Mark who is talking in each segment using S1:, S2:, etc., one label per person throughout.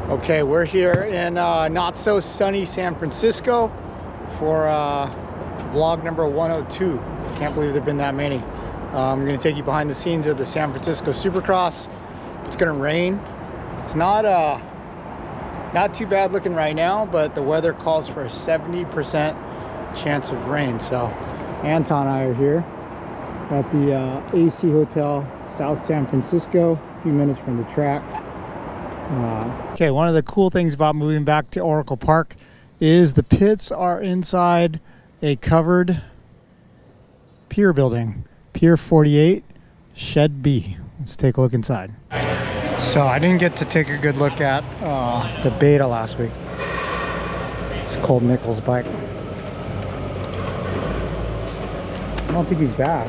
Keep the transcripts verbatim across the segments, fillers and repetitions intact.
S1: Okay, we're here in uh, not so sunny San Francisco for uh, vlog number one oh two. Can't believe there've been that many. Um, I'm gonna take you behind the scenes of the San Francisco Supercross. It's gonna rain. It's not uh, not too bad looking right now, but the weather calls for a seventy percent chance of rain. So Anton and I are here at the uh, A C Hotel, South San Francisco, a few minutes from the track. Uh, okay, one of the cool things about moving back to Oracle Park is the pits are inside a covered pier building. Pier forty-eight, Shed B. Let's take a look inside. So I didn't get to take a good look at uh, the beta last week. It's Colt Nichols' bike. I don't think he's back.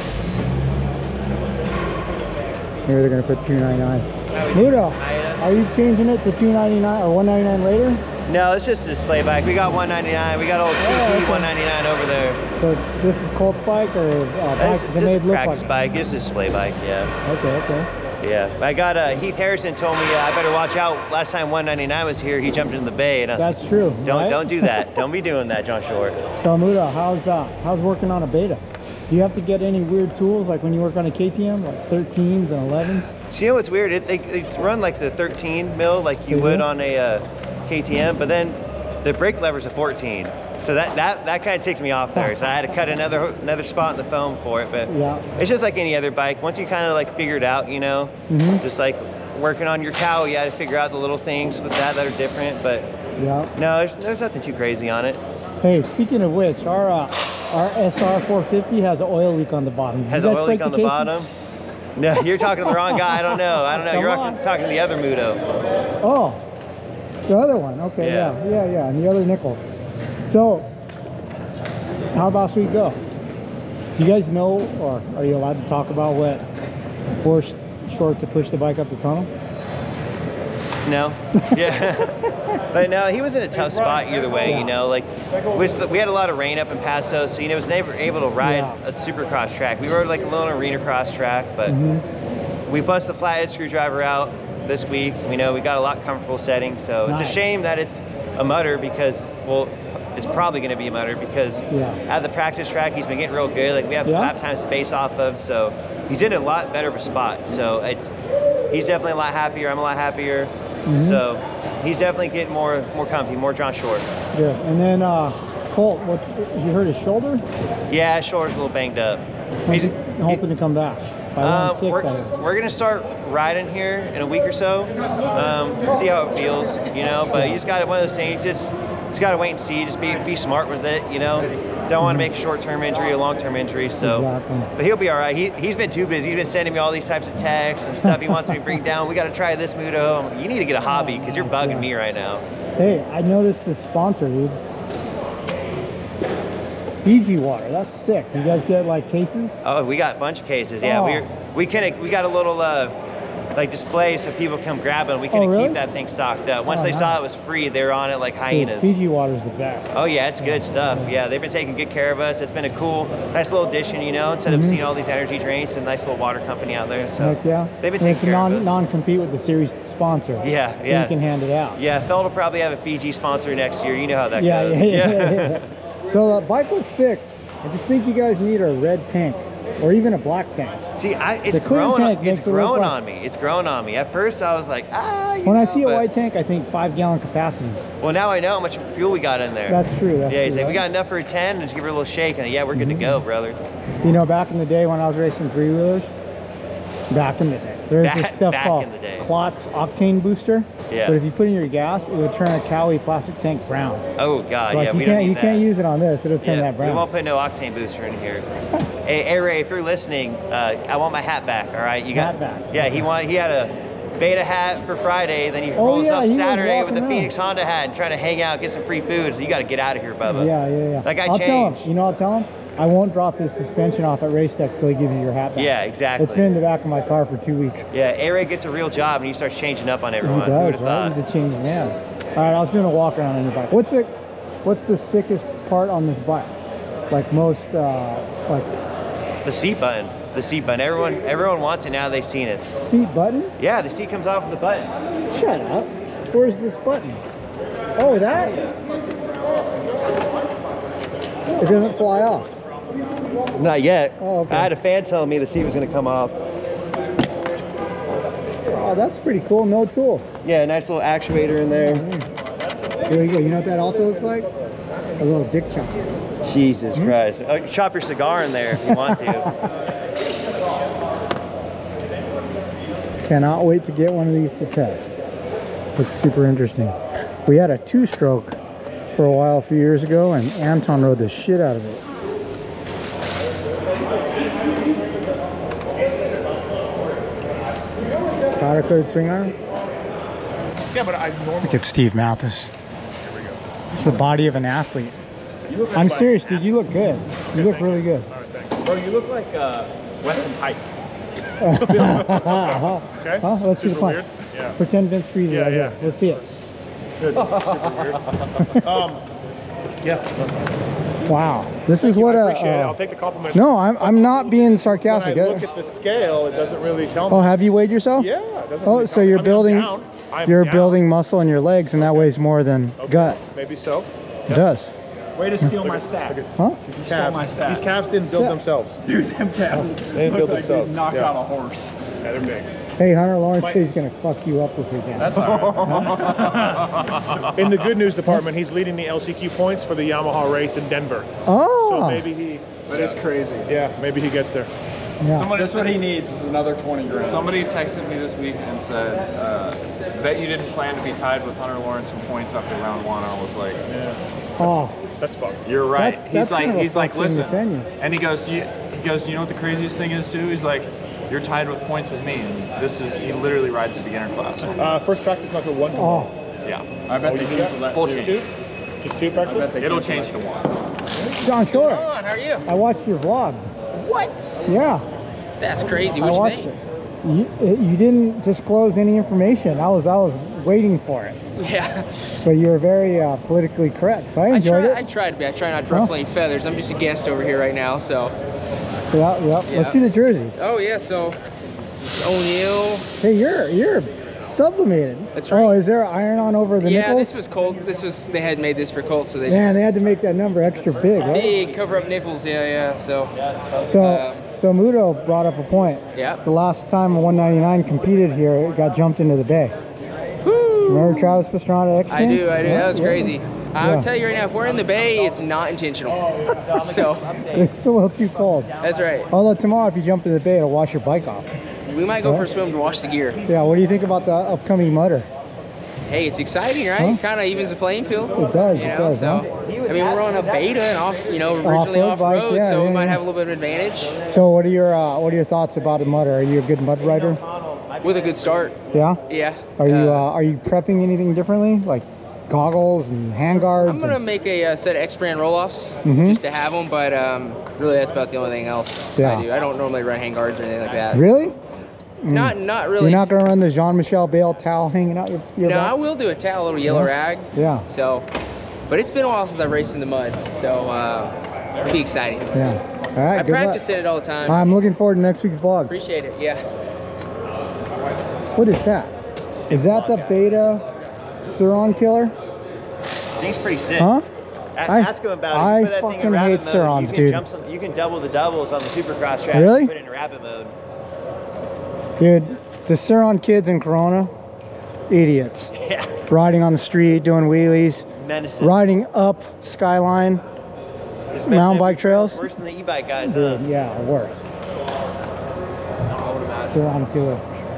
S1: Maybe they're gonna put two ninety-nines. Mudo, are you changing it to two ninety-nine or one ninety-nine later?
S2: No, it's just a display bike. We got one ninety-nine. We got old T P oh, okay. one ninety-nine over there.
S1: So this is Colt's bike or uh, bike?
S2: This,
S1: they
S2: this
S1: made
S2: is a
S1: look
S2: practice
S1: like
S2: bike. It's a display bike. Yeah.
S1: Okay. Okay.
S2: Yeah. I got uh, Heath Harrison told me uh, I better watch out. Last time one ninety-nine was here, he jumped in the bay. And I was
S1: That's
S2: like,
S1: true.
S2: Don't
S1: right?
S2: don't do that. Don't be doing that, John Short.
S1: So Mudo, how's uh, how's working on a beta? Do you have to get any weird tools like when you work on a K T M, like thirteens and elevens?
S2: So you know what's weird? It, they, they run like the thirteen mil, like you
S1: they
S2: would
S1: do?
S2: on a uh, K T M, but then the brake lever's a fourteen. So that that that kind of ticked me off there. So I had to cut another another spot in the foam for it. But
S1: yeah,
S2: it's just like any other bike. Once you kind of like figure it out, you know,
S1: mm-hmm.
S2: just like working on your cow, you got to figure out the little things with that that are different. But
S1: yeah, no,
S2: there's, there's nothing too crazy on it.
S1: Hey, speaking of which, our uh, our S R four fifty has an oil leak on the bottom. Did
S2: has
S1: you
S2: an
S1: guys
S2: oil
S1: break
S2: leak on
S1: the
S2: the
S1: cases?
S2: bottom. No, you're talking to the wrong guy. I don't know. I don't know.
S1: Come
S2: You're
S1: on.
S2: talking to the other Mudo.
S1: Oh, it's the other one. Okay, yeah. yeah, yeah, yeah, and the other Nichols. So, how last week go? Do you guys know, or are you allowed to talk about what forced Short to push the bike up the tunnel?
S2: No. Yeah. But no, he was in a tough spot either way, you know, like we had a lot of rain up in Paso, so you know, was never able to ride yeah. a supercross track. We rode like a little arena cross track, but mm-hmm. we bust the flathead screwdriver out this week. We know we got a lot comfortable settings, so nice. It's a shame that it's a mutter because, well, it's probably going to be a mutter because yeah. at the practice track, he's been getting real good. Like we have yeah. lap times to base off of, so he's in a lot better of a spot. So it's, he's definitely a lot happier. I'm a lot happier. Mm-hmm. So he's definitely getting more more comfy, more John Short.
S1: Yeah, and then uh, Colt, what's you hurt his shoulder?
S2: Yeah, his shoulder's a little banged up.
S1: He's, he's hoping he, to come back. By
S2: um,
S1: six,
S2: we're, we're gonna start riding here in a week or so, um, to see how it feels, you know. But you just got one of those things. Just just gotta wait and see. Just be be smart with it, you know. Don't want to make a short-term injury, a long-term injury. So,
S1: exactly. But
S2: he'll be all right. He he's been too busy. He's been sending me all these types of texts and stuff. He wants me to bring down. We got to try this Mudo. You need to get a hobby because you're bugging yeah. me right now. Hey,
S1: I noticed the sponsor, dude. Fiji water. That's sick. Do you guys get like cases?
S2: Oh, we got a bunch of cases. Yeah,
S1: oh.
S2: we we can we got a little uh, like display so people come grab them. We can
S1: oh, really?
S2: keep that thing stocked up. Once
S1: oh,
S2: they
S1: nice.
S2: saw it was free, they were on it like hyenas.
S1: Dude, Fiji water's the best.
S2: Oh yeah, it's good stuff. Yeah, they've been taking good care of us. It's been a cool, nice little addition, you know. Instead mm-hmm. of seeing all these energy drinks, a nice little water company out there. So
S1: Heck yeah.
S2: they've been
S1: and
S2: taking
S1: it's
S2: care
S1: non,
S2: of us.
S1: non-compete with the series sponsor.
S2: Yeah,
S1: so
S2: yeah.
S1: you can hand it out.
S2: Yeah, Feld will probably have a Fiji sponsor next year. You know how that
S1: yeah,
S2: goes.
S1: Yeah, yeah, yeah, yeah. So the bike looks sick. I just think you guys need a red tank or even a black tank.
S2: See, I, it's
S1: the clear
S2: growing,
S1: tank
S2: on,
S1: makes
S2: it's
S1: it
S2: growing
S1: like,
S2: on me. It's growing on me. At first, I was like, ah. You
S1: when
S2: know,
S1: I see
S2: but,
S1: a white tank, I think five gallon capacity.
S2: Well, now I know how much fuel we got in there.
S1: That's true. That's
S2: yeah, he's
S1: true,
S2: like,
S1: right?
S2: we got enough for a ten, and just give her a little shake, and yeah, we're good mm-hmm. to go, brother. You
S1: know, back in the day when I was racing three wheelers, back in the day, there's
S2: back,
S1: this stuff called Klotz octane booster.
S2: Yeah.
S1: But if you put in your gas, it would turn a Cowie plastic tank brown.
S2: Oh God,
S1: so like
S2: yeah,
S1: you
S2: we
S1: can't
S2: don't need
S1: you
S2: that.
S1: can't use it on this. It'll turn
S2: yeah,
S1: that brown.
S2: We won't put no octane booster in here. hey, hey Ray, if you're listening, uh, I want my hat back. All right, you got
S1: hat back.
S2: Yeah, he want he had a beta hat for Friday, then he
S1: oh,
S2: rolls
S1: yeah,
S2: up
S1: he
S2: Saturday with the
S1: around.
S2: Phoenix Honda hat and trying to hang out, get some free food. So you got to get out of here, Bubba.
S1: Yeah, yeah, yeah.
S2: That guy
S1: I'll
S2: changed.
S1: tell him. You know, I'll tell him. I won't drop his suspension off at Race Tech until he gives you your hat back.
S2: Yeah, exactly.
S1: It's been in the back of my car for two weeks.
S2: Yeah, A-Ray gets a real job and he starts changing up on everyone.
S1: He does, right?
S2: Thought?
S1: He's a changed man. All right, I was doing a walk around on your bike. What's the, what's the sickest part on this bike? Like most, uh, like
S2: the seat button. The seat button. Everyone, everyone wants it now. They've seen it.
S1: Seat button?
S2: Yeah, the seat comes off with the button.
S1: Shut up. Where's this button? Oh, that? It doesn't fly off.
S2: Not yet.
S1: Oh, okay.
S2: I had a fan telling me the seat was going to come off.
S1: Oh, that's pretty cool. No tools.
S2: Yeah, nice little actuator in there.
S1: There you go. You know what that also looks like? A little dick chop.
S2: Jesus
S1: Hmm?
S2: Christ. Oh, you can chop your cigar in there if you want to.
S1: Cannot wait to get one of these to test. Looks super interesting. We had a two-stroke for a while a few years ago, and Anton rode the shit out of it. Powder coated swing arm?
S3: Yeah, but I normally...
S1: Look at Steve Mathis.
S3: Here we go.
S1: It's the body of an athlete.
S3: You look
S1: I'm
S3: like
S1: serious, dude. You look good. You look really good.
S3: All right, thanks. Bro, you look like uh, Weston Pike.
S1: Okay. Huh? Let's see the
S3: Super
S1: punch.
S3: weird. Yeah.
S1: Pretend Vince Freeze
S3: Yeah,
S1: right
S3: yeah.
S1: here. Let's see it.
S3: Good. Super weird. Um, yeah.
S1: Wow. This
S3: Thank
S1: is
S3: you.
S1: what
S3: I
S1: a.
S3: appreciate it.
S1: Uh,
S3: I'll take the compliment.
S1: no, I'm I'm not being
S3: When
S1: sarcastic.
S3: I look at the scale, it doesn't really tell me.
S1: Oh, have you weighed yourself?
S3: Yeah, it doesn't
S1: Oh,
S3: really
S1: so
S3: tell me.
S1: you're
S3: I mean,
S1: building.
S3: I'm down. I'm
S1: You're
S3: down.
S1: building muscle in your legs, and that weighs more than
S3: Okay,
S1: gut.
S3: maybe so.
S1: It does.
S4: Way to steal my stack.
S1: Huh?
S3: These
S4: stole my
S3: calves,
S4: stack.
S3: these calves didn't build
S1: Yeah.
S3: themselves.
S4: Dude, them calves
S3: They didn't build
S4: look like
S3: themselves.
S4: they knocked
S3: Yeah.
S4: out a horse.
S3: Yeah, they're big.
S1: Hey, Hunter Lawrence
S3: Mike.
S1: says he's gonna fuck you up this weekend.
S4: That's all right.
S3: In the good news department, he's leading the L C Q points for the Yamaha race in Denver.
S1: Oh.
S3: So maybe he,
S4: That is crazy.
S3: yeah, maybe he gets there.
S1: Yeah.
S5: Somebody
S4: Just what
S5: said-
S4: he needs is another twenty grand.
S5: Somebody texted me this week and said, uh, bet you didn't plan to be tied with Hunter Lawrence in points after round one. I was like,
S3: Yeah,
S1: Oh.
S3: that's fucked.
S5: you're right.
S1: That's-
S5: he's
S1: that's
S5: like,
S1: kind of a
S5: he's like,
S1: fuck thing to
S5: listen.
S1: send you.
S5: And he goes, you, he goes, you know what the craziest thing is too? He's like, you're tied with points with me. And this is, he literally rides the beginner class.
S3: Uh, first practice not till one.
S1: Oh.
S5: Yeah.
S4: I bet
S3: Oh,
S4: they
S3: you
S4: cancel
S3: got-
S4: that
S5: Full
S4: too.
S5: change.
S3: Two? Just two practices?
S4: I bet they
S5: It'll
S4: cancel
S5: change to
S4: that.
S5: one.
S1: John Shore.
S6: on? How are you?
S1: I watched your vlog.
S6: What?
S1: Yeah.
S6: That's crazy.
S1: I
S6: What you
S1: watched
S6: think?
S1: it. You, it- you didn't disclose any information. I was I was waiting for it.
S6: Yeah.
S1: So you were very uh, politically correct. But I
S6: I
S1: enjoyed
S6: try.
S1: it.
S6: I try to be. I try not to
S1: Huh?
S6: ruffle any feathers. I'm just a guest over here right now. So.
S1: Yeah, yeah.
S6: Yeah.
S1: Let's see the jerseys.
S6: Oh yeah. So. O'Neal.
S1: Hey, you're you're sublimated.
S6: That's
S1: Oh,
S6: right.
S1: is there iron on over the
S6: Yeah,
S1: nipples?
S6: this was Colt. This was. They had made this for Colt, so they.
S1: Man,
S6: just,
S1: they had to make that number extra big, right?
S6: big cover up nipples. Yeah, yeah. So.
S1: So,
S6: Um,
S1: so Muto brought up a point.
S6: Yeah.
S1: The last time a one ninety-nine competed here, it got jumped into the bay.
S6: Woo!
S1: Remember Travis Pastrana X
S6: I
S1: Games?
S6: do. I do.
S1: Yeah,
S6: That was
S1: yeah.
S6: crazy. I'll
S1: Yeah.
S6: tell you right now. If we're in the bay, it's not intentional. So.
S1: It's a little too cold.
S6: That's right.
S1: Although tomorrow, if you jump in the bay, it'll wash your bike off.
S6: We might go
S1: What?
S6: for a swim to wash the gear.
S1: Yeah. What do you think about the upcoming mutter?
S6: Hey, it's exciting, right?
S1: Huh?
S6: Kind of evens the playing field.
S1: It does.
S6: You
S1: It
S6: know,
S1: does.
S6: so,
S1: Huh?
S6: I mean, we're on a beta and off, you know, originally
S1: Off-road
S6: off
S1: bike,
S6: road,
S1: yeah,
S6: so
S1: yeah,
S6: we might
S1: yeah.
S6: have a little bit of advantage
S1: So, what are your uh, what are your thoughts about a mutter? Are you a good mud rider?
S6: with a good start.
S1: Yeah.
S6: Yeah.
S1: Are you
S6: Uh,
S1: uh, are you prepping anything differently, like goggles and hand guards?
S6: I'm gonna
S1: and-
S6: make a uh, set of X-brand roll-offs
S1: Mhm.
S6: just to have them, but um, really that's about the only thing else
S1: Yeah.
S6: I do. I don't normally run hand guards or anything like that.
S1: Really? Mm.
S6: Not, not really.
S1: You're not gonna run the Jean-Michel Bale towel hanging out your, your
S6: no,
S1: back?
S6: I will do a towel, a little yellow
S1: Yeah.
S6: rag.
S1: Yeah.
S6: So, but it's been a while since I've raced in the mud, so uh, it'll be exciting.
S1: Yeah. All right.
S6: I
S1: good luck.
S6: practice in it all the time.
S1: I'm looking forward to next week's vlog.
S6: Appreciate it. Yeah.
S1: What is that? Is that the beta Suron killer?
S2: Thing's pretty sick.
S1: Huh?
S2: A-
S1: I-
S2: Ask him about it.
S1: I
S2: You put that thing in
S1: fucking
S2: rabbit
S1: hate
S2: mode,
S1: Surons,
S2: you can
S1: dude.
S2: Jump some, you can double the doubles on the Supercross track.
S1: Really?
S2: Put it in rabbit mode.
S1: Dude, the Suron kids in Corona, idiots.
S2: Yeah.
S1: Riding on the street, doing wheelies,
S2: Menacing.
S1: riding up Skyline,
S2: Especially
S1: mountain
S2: if
S1: bike trails.
S2: Worse than the e-bike guys, huh?
S1: Dude, yeah, worse. Suron killer.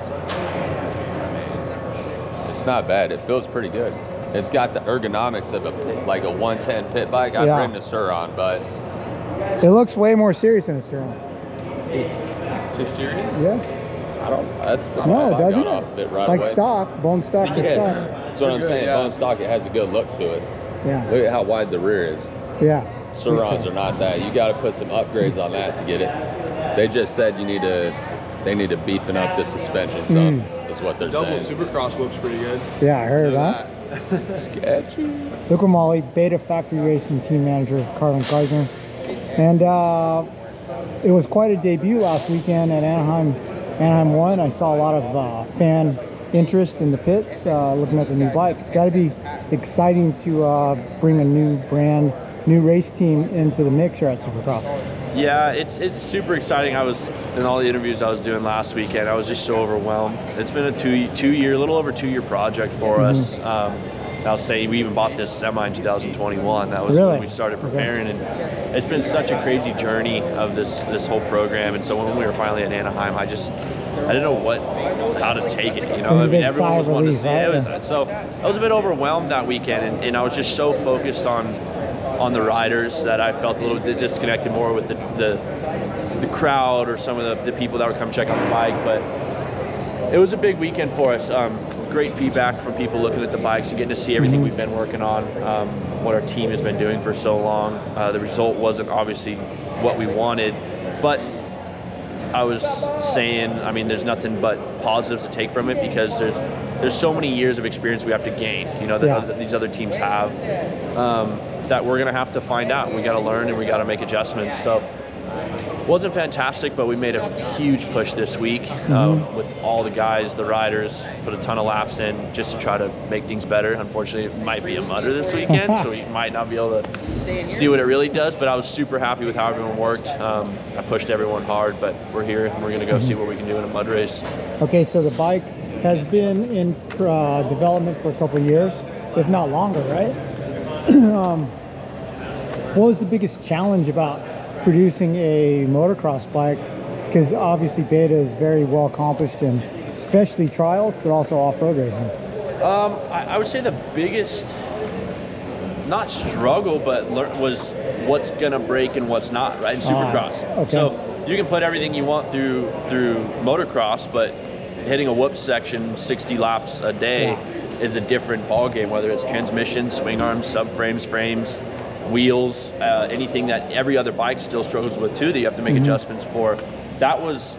S7: It's not bad. It feels pretty good. It's got the ergonomics of a like a one ten pit bike. I've
S1: Yeah.
S7: ridden a Suron, but
S1: It looks way more serious than a Suron.
S7: is it serious?
S1: Yeah.
S7: I don't. That's the
S1: No,
S7: vibe I
S1: doesn't
S7: got
S1: it?
S7: off of it right
S1: Like
S7: away.
S1: stock, bone stock to
S7: Yes,
S1: stock.
S7: that's what I'm saying.
S5: yeah.
S7: Bone stock, it has a good look to it.
S1: Yeah.
S7: Look at how wide the rear is.
S1: Yeah.
S7: Surons are not that. You got to put some upgrades on that to get it. They just said you need to. They need to beefing up the suspension some.
S1: Mm.
S7: Is what they're
S5: Double
S7: saying.
S5: Supercross looks pretty good.
S1: Yeah, I heard, huh?
S7: Sketchy.
S1: Luca Molly, Beta Factory Racing Team Manager, Carlin Gardner. And uh, it was quite a debut last weekend at Anaheim. Anaheim one. I saw a lot of uh, fan interest in the pits, uh, looking at the new bike. It's got to be exciting to uh, bring a new brand, new race team into the mix here at Supercross.
S8: Yeah, it's it's super exciting. I was in all the interviews I was doing last weekend. I was just so overwhelmed. It's been a two two year, little over two year project for
S1: Mm-hmm.
S8: us. Um, I'll say we even bought this semi in two thousand twenty-one. That was
S1: Really?
S8: when we started preparing, and it's been such a crazy journey of this this whole program. And so when we were finally at Anaheim, I just I didn't know what how to take it. You know,
S1: It was a
S8: I mean,
S1: big
S8: everyone
S1: sigh
S8: was
S1: of
S8: wanting to
S1: relief,
S8: see it.
S1: right?
S8: It was, so I was a bit overwhelmed that weekend, and, and I was just so focused on on the riders that I felt a little bit disconnected more with the the, the crowd or some of the, the people that would come check out the bike. But it was a big weekend for us. Um, great feedback from people looking at the bikes and getting to see everything we've been working on, um, what our team has been doing for so long. Uh, the result wasn't obviously what we wanted, but I was saying, I mean, there's nothing but positives to take from it, because there's there's so many years of experience we have to gain, you know, that,
S1: Yeah.
S8: that these other teams have, um, that we're gonna have to find out. We gotta learn and we gotta make adjustments. So wasn't fantastic, but we made a huge push this week
S1: Mm-hmm.
S8: um, with all the guys, the riders, put a ton of laps in just to try to make things better. Unfortunately, it might be a mutter this weekend, so we might not be able to see what it really does, but I was super happy with how everyone worked. Um, I pushed everyone hard, but we're here and we're gonna go
S1: Mm-hmm.
S8: see what we can do in a mud race.
S1: Okay, so the bike has been in uh, development for a couple of years, if not longer, right? um, what was the biggest challenge about producing a motocross bike? Because obviously Beta is very well accomplished in especially trials, but also off-road racing.
S8: Um, I, I would say the biggest, not struggle, but lear- was what's gonna break and what's not, right? In Supercross.
S1: Ah, okay.
S8: So you can put everything you want through through motocross, but hitting a whoop section sixty laps a day is a different ball game. Whether it's transmission, swing arms, subframes, frames, wheels, uh, anything that every other bike still struggles with too, that you have to make
S1: Mm-hmm.
S8: adjustments for. That was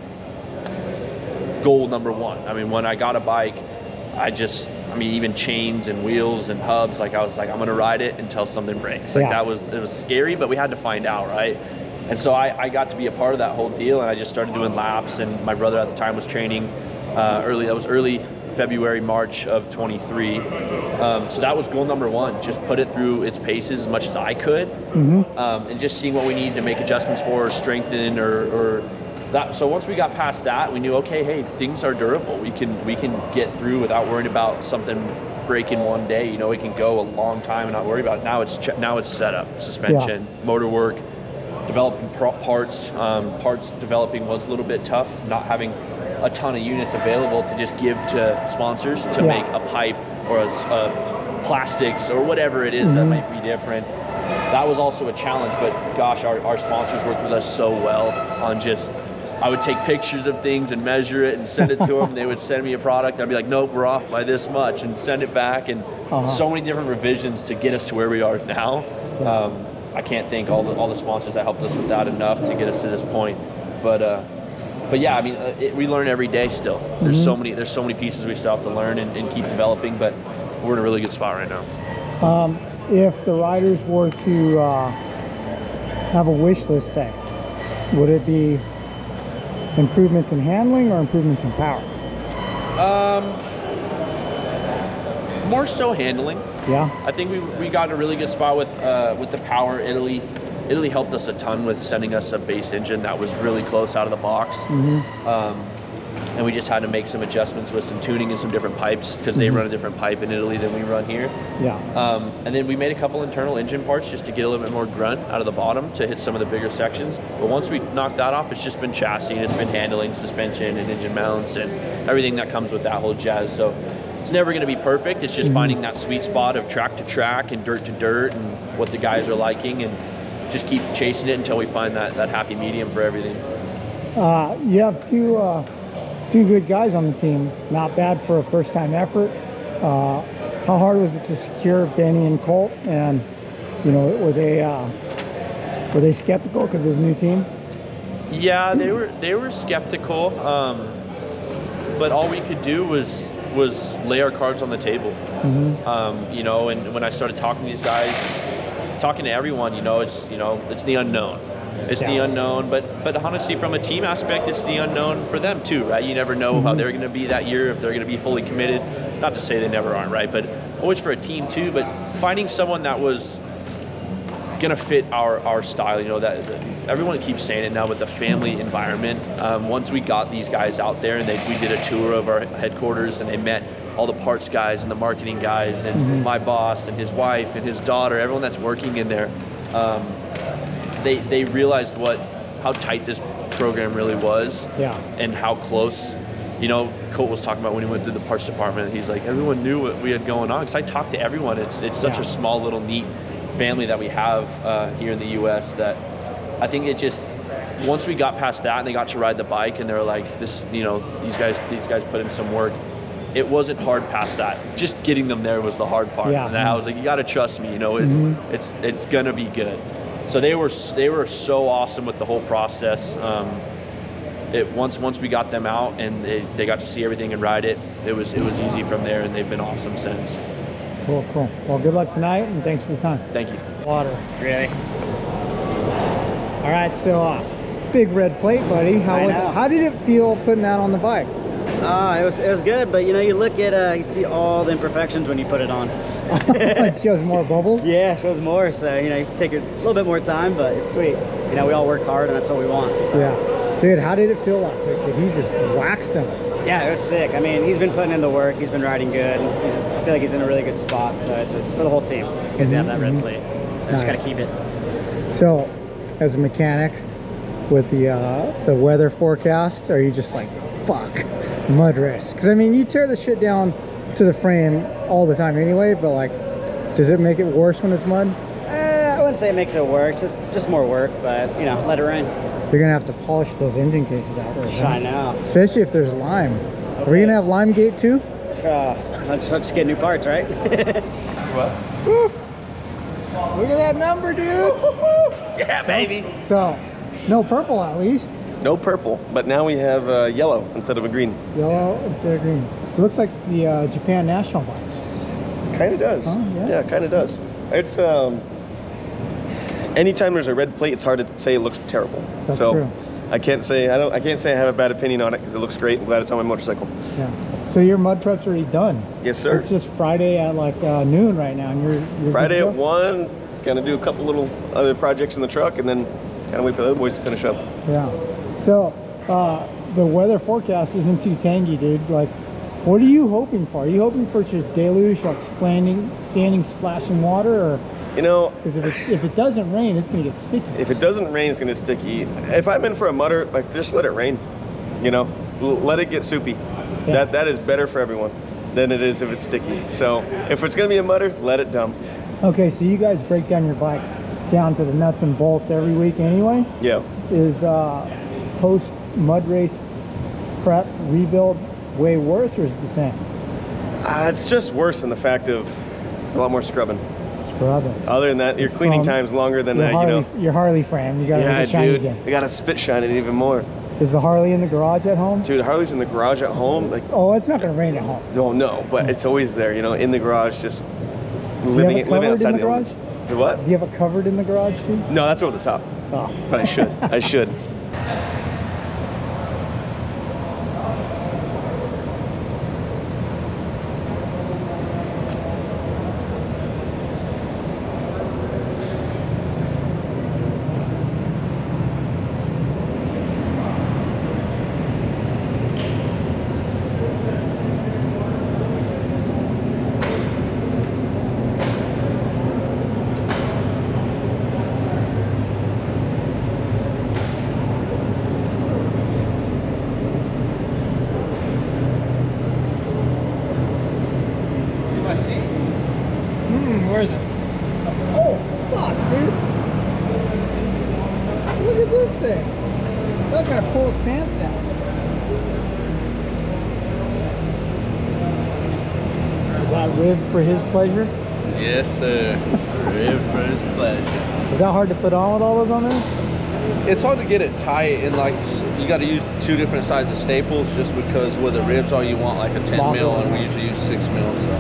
S8: goal number one. I mean, when I got a bike, I just, I mean, even chains and wheels and hubs, like I was like, I'm gonna ride it until something breaks. Like
S1: Yeah.
S8: that was, it was scary, but we had to find out, right? And so I, I got to be a part of that whole deal, and I just started doing laps, and my brother at the time was training uh, early, that was early February, March of twenty-three. Um, so that was goal number one, just put it through its paces as much as I could,
S1: Mm-hmm.
S8: um, and just seeing what we needed to make adjustments for, or strengthen, or, or that. So once we got past that, we knew, okay, hey, things are durable. We can we can get through without worrying about something breaking one day. You know, we can go a long time and not worry about it. Now it's ch- now it's setup, suspension, motor work, developing pro- parts. Um, parts developing was a little bit tough, not having a ton of units available to just give to sponsors to
S1: Yeah.
S8: make a pipe or a, a plastics or whatever it is
S1: Mm-hmm.
S8: that might be different. That was also a challenge, but gosh, our, our sponsors worked with us so well on just, I would take pictures of things and measure it and send it to them. They would send me a product. I'd be like, nope, we're off by this much, and send it back. And
S1: Uh-huh.
S8: so many different revisions to get us to where we are now.
S1: Yeah.
S8: Um, I can't thank all the all the sponsors that helped us with that enough to get us to this point. But uh, but yeah, I mean, uh, it, we learn every day still. There's
S1: Mm-hmm.
S8: so many there's so many pieces we still have to learn and, and keep developing. But we're in a really good spot right now.
S1: Um, if the riders were to uh, have a wish list, say, would it be improvements in handling or improvements in power?
S8: Um, more so handling.
S1: Yeah.
S8: I think we we got in a really good spot with uh, with the power. Italy, Italy helped us a ton with sending us a base engine that was really close out of the box.
S1: Mm-hmm.
S8: Um, and we just had to make some adjustments with some tuning and some different pipes, because they
S1: Mhm.
S8: run a different pipe in Italy than we run here.
S1: Yeah.
S8: Um, and then we made a couple internal engine parts just to get a little bit more grunt out of the bottom to hit some of the bigger sections. But once we knocked that off, it's just been chassis, and it's been handling, suspension, and engine mounts, and everything that comes with that whole jazz. So it's never going to be perfect. It's just
S1: Mhm.
S8: finding that sweet spot of track to track and dirt to dirt and what the guys are liking, and just keep chasing it until we find that, that happy medium for everything.
S1: Uh, you have two uh, two good guys on the team. Not bad for a first-time effort. Uh, how hard was it to secure Benny and Colt? And you know, were they uh, were they skeptical because it's a new team?
S8: Yeah, they were they were skeptical, um, but all we could do was was lay our cards on the table.
S1: Mm-hmm.
S8: Um, you know, and when I started talking to these guys, talking to everyone, you know, it's you know it's the unknown. It's
S1: Yeah.
S8: the unknown, but but honestly, from a team aspect, it's the unknown for them too, right? You never know
S1: Mm-hmm.
S8: how they're going to be that year, if they're going to be fully committed. Not to say they never aren't, right? But always for a team too. But finding someone that was gonna fit our our style, you know, that, that everyone keeps saying it now, but the family environment. Um, once we got these guys out there and they, we did a tour of our headquarters and they met all the parts guys and the marketing guys and
S1: Mm-hmm.
S8: my boss and his wife and his daughter, everyone that's working in there, um, they they realized what how tight this program really was.
S1: Yeah.
S8: And how close. You know, Colt was talking about when he went through the parts department, he's like, everyone knew what we had going on, because I talked to everyone. It's it's such
S1: Yeah.
S8: a small little neat family that we have uh, here in the U S that I think it just, once we got past that and they got to ride the bike and they were like, this, you know, these guys these guys put in some work. It wasn't hard past that. Just getting them there was the hard part.
S1: Yeah.
S8: And I was like, you got to trust me. You know, it's
S1: Mm-hmm.
S8: it's it's gonna be good. So they were they were so awesome with the whole process. Um, it once once we got them out and they, they got to see everything and ride it, it was it was easy from there, and they've been awesome since.
S1: Cool, cool. Well, good luck tonight, and thanks for the time.
S8: Thank you.
S1: Water. Really? All right, so uh, big red plate, buddy. How
S9: I
S1: was
S9: know.
S1: it? How did it feel putting that on the bike?
S9: Uh, it was it was good, but you know, you look at uh, you see all the imperfections when you put it on.
S1: It shows more bubbles.
S9: Yeah, it shows more. So you know, you take a little bit more time, but it's sweet. You know, we all work hard, and that's what we want. So.
S1: Yeah. Dude, how did it feel last week? Did he just waxed him?
S9: Yeah, it was sick. I mean, he's been putting in the work. He's been riding good. He's, I feel like he's in a really good spot. So it's just for the whole team. It's good to have that red plate. So just
S1: Nice.
S9: gotta keep it.
S1: So, as a mechanic, with the uh, the weather forecast, are you just like, fuck, mud race? Because I mean, you tear the shit down to the frame all the time anyway, but like, does it make it worse when it's mud?
S9: Uh, I wouldn't say it makes it work. Just just more work, but you know, let it rain.
S1: You're gonna have to polish those engine cases out there.
S9: I know.
S1: Especially if there's lime. Are we gonna have lime gate too?
S9: Uh, let's, let's get new parts, right?
S1: Woo. Look at that number, dude.
S10: Yeah, baby.
S1: So, no purple at least.
S10: No purple, but now we have uh, yellow instead of a green.
S1: Yellow instead of green. It looks like the uh, Japan national bikes.
S10: Kind of does.
S1: Oh, yeah.
S10: Yeah, kind of does. It's um. Anytime there's a red plate, it's hard to say it looks terrible.
S1: That's
S10: so
S1: true.
S10: I can't say I don't. I can't say I have a bad opinion on it because it looks great. I'm glad it's on my motorcycle.
S1: Yeah. So your mud prep's already done.
S10: Yes, sir.
S1: It's just Friday at like uh, noon right now, and you're, you're
S10: Friday
S1: good
S10: at
S1: to go?
S10: one. Gonna do a couple little other projects in the truck, and then kind of wait for the other boys to finish up.
S1: Yeah. So uh, the weather forecast isn't too tangy, dude. Like, what are you hoping for? Are you hoping for just deluge, like standing, standing splashing water, or?
S10: You know,
S1: Because if it, if it doesn't rain, it's gonna get sticky.
S10: if it doesn't rain, it's gonna get sticky. If I'm in for a mutter, like just let it rain. You know, L let it get soupy.
S1: Yeah.
S10: That that is better for everyone than it is if it's sticky. So if it's gonna be a mutter, let it dump.
S1: Okay, so you guys break down your bike down to the nuts and bolts every week anyway.
S10: Yeah.
S1: Is uh, post mud race prep rebuild way worse, or is it the same?
S10: Uh, it's just worse in the fact of it's a lot more scrubbing.
S1: Scrubbing.
S10: Other than that, your
S1: It's
S10: cleaning
S1: chrome.
S10: time's longer than
S1: Your
S10: that, you
S1: Harley,
S10: know.
S1: your Harley frame, you gotta
S10: Yeah,
S1: make it shiny
S10: dude.
S1: again.
S10: They gotta spit shine it even more.
S1: Is the Harley in the garage at home?
S10: Dude, Harley's in the garage at home. Like,
S1: Oh, it's not gonna rain at home.
S10: no, no, but it's always there, you know, in the garage, just living,
S1: it
S10: living
S1: covered
S10: outside
S1: in the
S10: the elements.
S1: garage?
S10: The what?
S1: Do you have it covered in the garage too?
S10: No, that's over the top.
S1: Oh.
S10: But I should. I should.
S1: Hmm, where is it? Oh, fuck, dude. Look at this thing. That kind of pulls pants down. Is that rib for his pleasure?
S11: Yes, sir. Rib for his pleasure.
S1: Is that hard to put on with all those on there?
S11: It's hard to get it tight, and like you got to use two different sizes of staples, just because with the ribs, all you want like a ten
S1: Lock
S11: mil,
S1: it.
S11: and we usually use six mil. So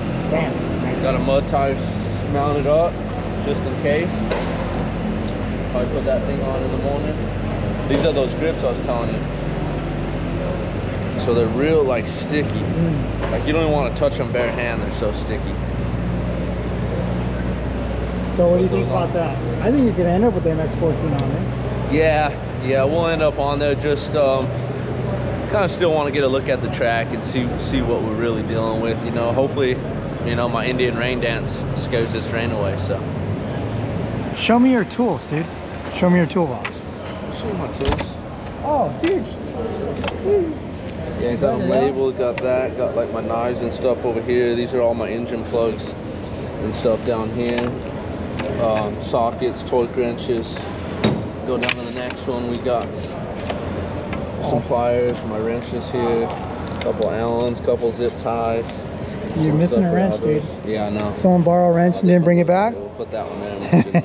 S1: Damn.
S11: got a mud tie mounted up, just in case. if I put that thing on in the morning. These are those grips I was telling you. So they're real like sticky. Mm. Like you don't even want to touch them bare hand, they're so sticky.
S1: So what do you think about that? I think you could end up with the M X fourteen on there.
S11: Yeah, yeah, we'll end up on there. Just um, kind of still want to get a look at the track and see see what we're really dealing with. You know, hopefully, you know, my Indian rain dance scares this rain away. So.
S1: Show me your tools, dude. Show me your toolbox.
S11: Show you my tools.
S1: Oh, dude.
S11: Yeah, got them labeled. Got that. Got like my knives and stuff over here. These are all my engine plugs and stuff down here. Um, sockets, torque wrenches. Go down to the next one. We got some pliers, my wrenches here, a couple Allens, couple zip ties.
S1: You're missing a wrench, dude.
S11: Yeah, I know.
S1: Someone borrow a wrench and didn't bring it back?
S11: We'll put that one there.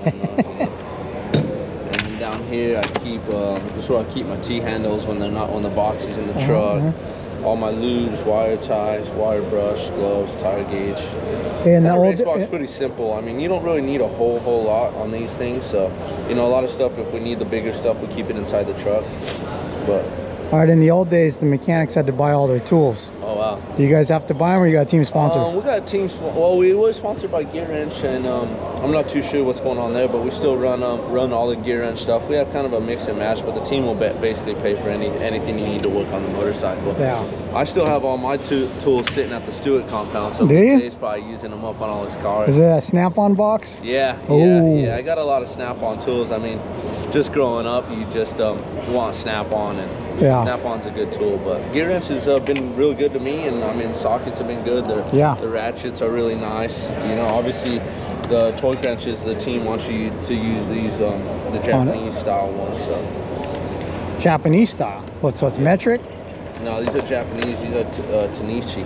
S11: And then down here, I keep. Uh, this is where I keep my T-handles when they're not on the boxes in the
S1: uh-huh,
S11: truck.
S1: Uh-huh.
S11: All my lubes, wire ties, wire brush, gloves, tire gauge.
S1: And the
S11: race
S1: old
S11: box is pretty simple. I mean, you don't really need a whole whole lot on these things. So, you know, a lot of stuff. If we need the bigger stuff, we keep it inside the truck. But
S1: all right, in the old days, the mechanics had to buy all their tools.
S11: oh wow.
S1: Do you guys have to buy them, or you got a team sponsor?
S11: Um, we got a team. Well, we were sponsored by Gear Wrench, and um, I'm not too sure what's going on there, but we still run um, run all the Gear Wrench stuff. We have kind of a mix and match, but the team will basically pay for any anything you need to work on the motorcycle.
S1: Yeah.
S11: I still have all my two tools sitting at the Stewart compound, so
S1: Do you?
S11: he's probably using them up on all his cars.
S1: Is it a snap-on box?
S11: Yeah, yeah,
S1: Ooh.
S11: yeah. I got a lot of snap-on tools. I mean, just growing up, you just um, want snap-on, and
S1: yeah.
S11: snap-on's a good tool. But Gear Wrench has uh, been real good to me, and I mean, sockets have been good. The,
S1: yeah.
S11: the ratchets are really nice. You know, obviously, the torque wrenches, the team wants you to use these, um, the Japanese style ones. So.
S1: Japanese style? What, so it's metric?
S11: No, these are Japanese. These are t uh, Tanichi.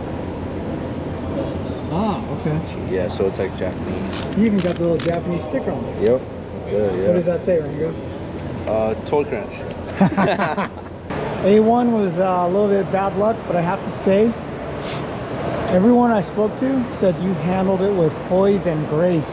S1: Ah, okay.
S11: Yeah, so it's like Japanese.
S1: You even got the little Japanese sticker on it.
S11: Yep. Good, yeah.
S1: What does that say, Rango?
S11: Uh, torque wrench.
S1: A one was uh, a little bit bad luck, but I have to say, everyone I spoke to said you handled it with poise and grace.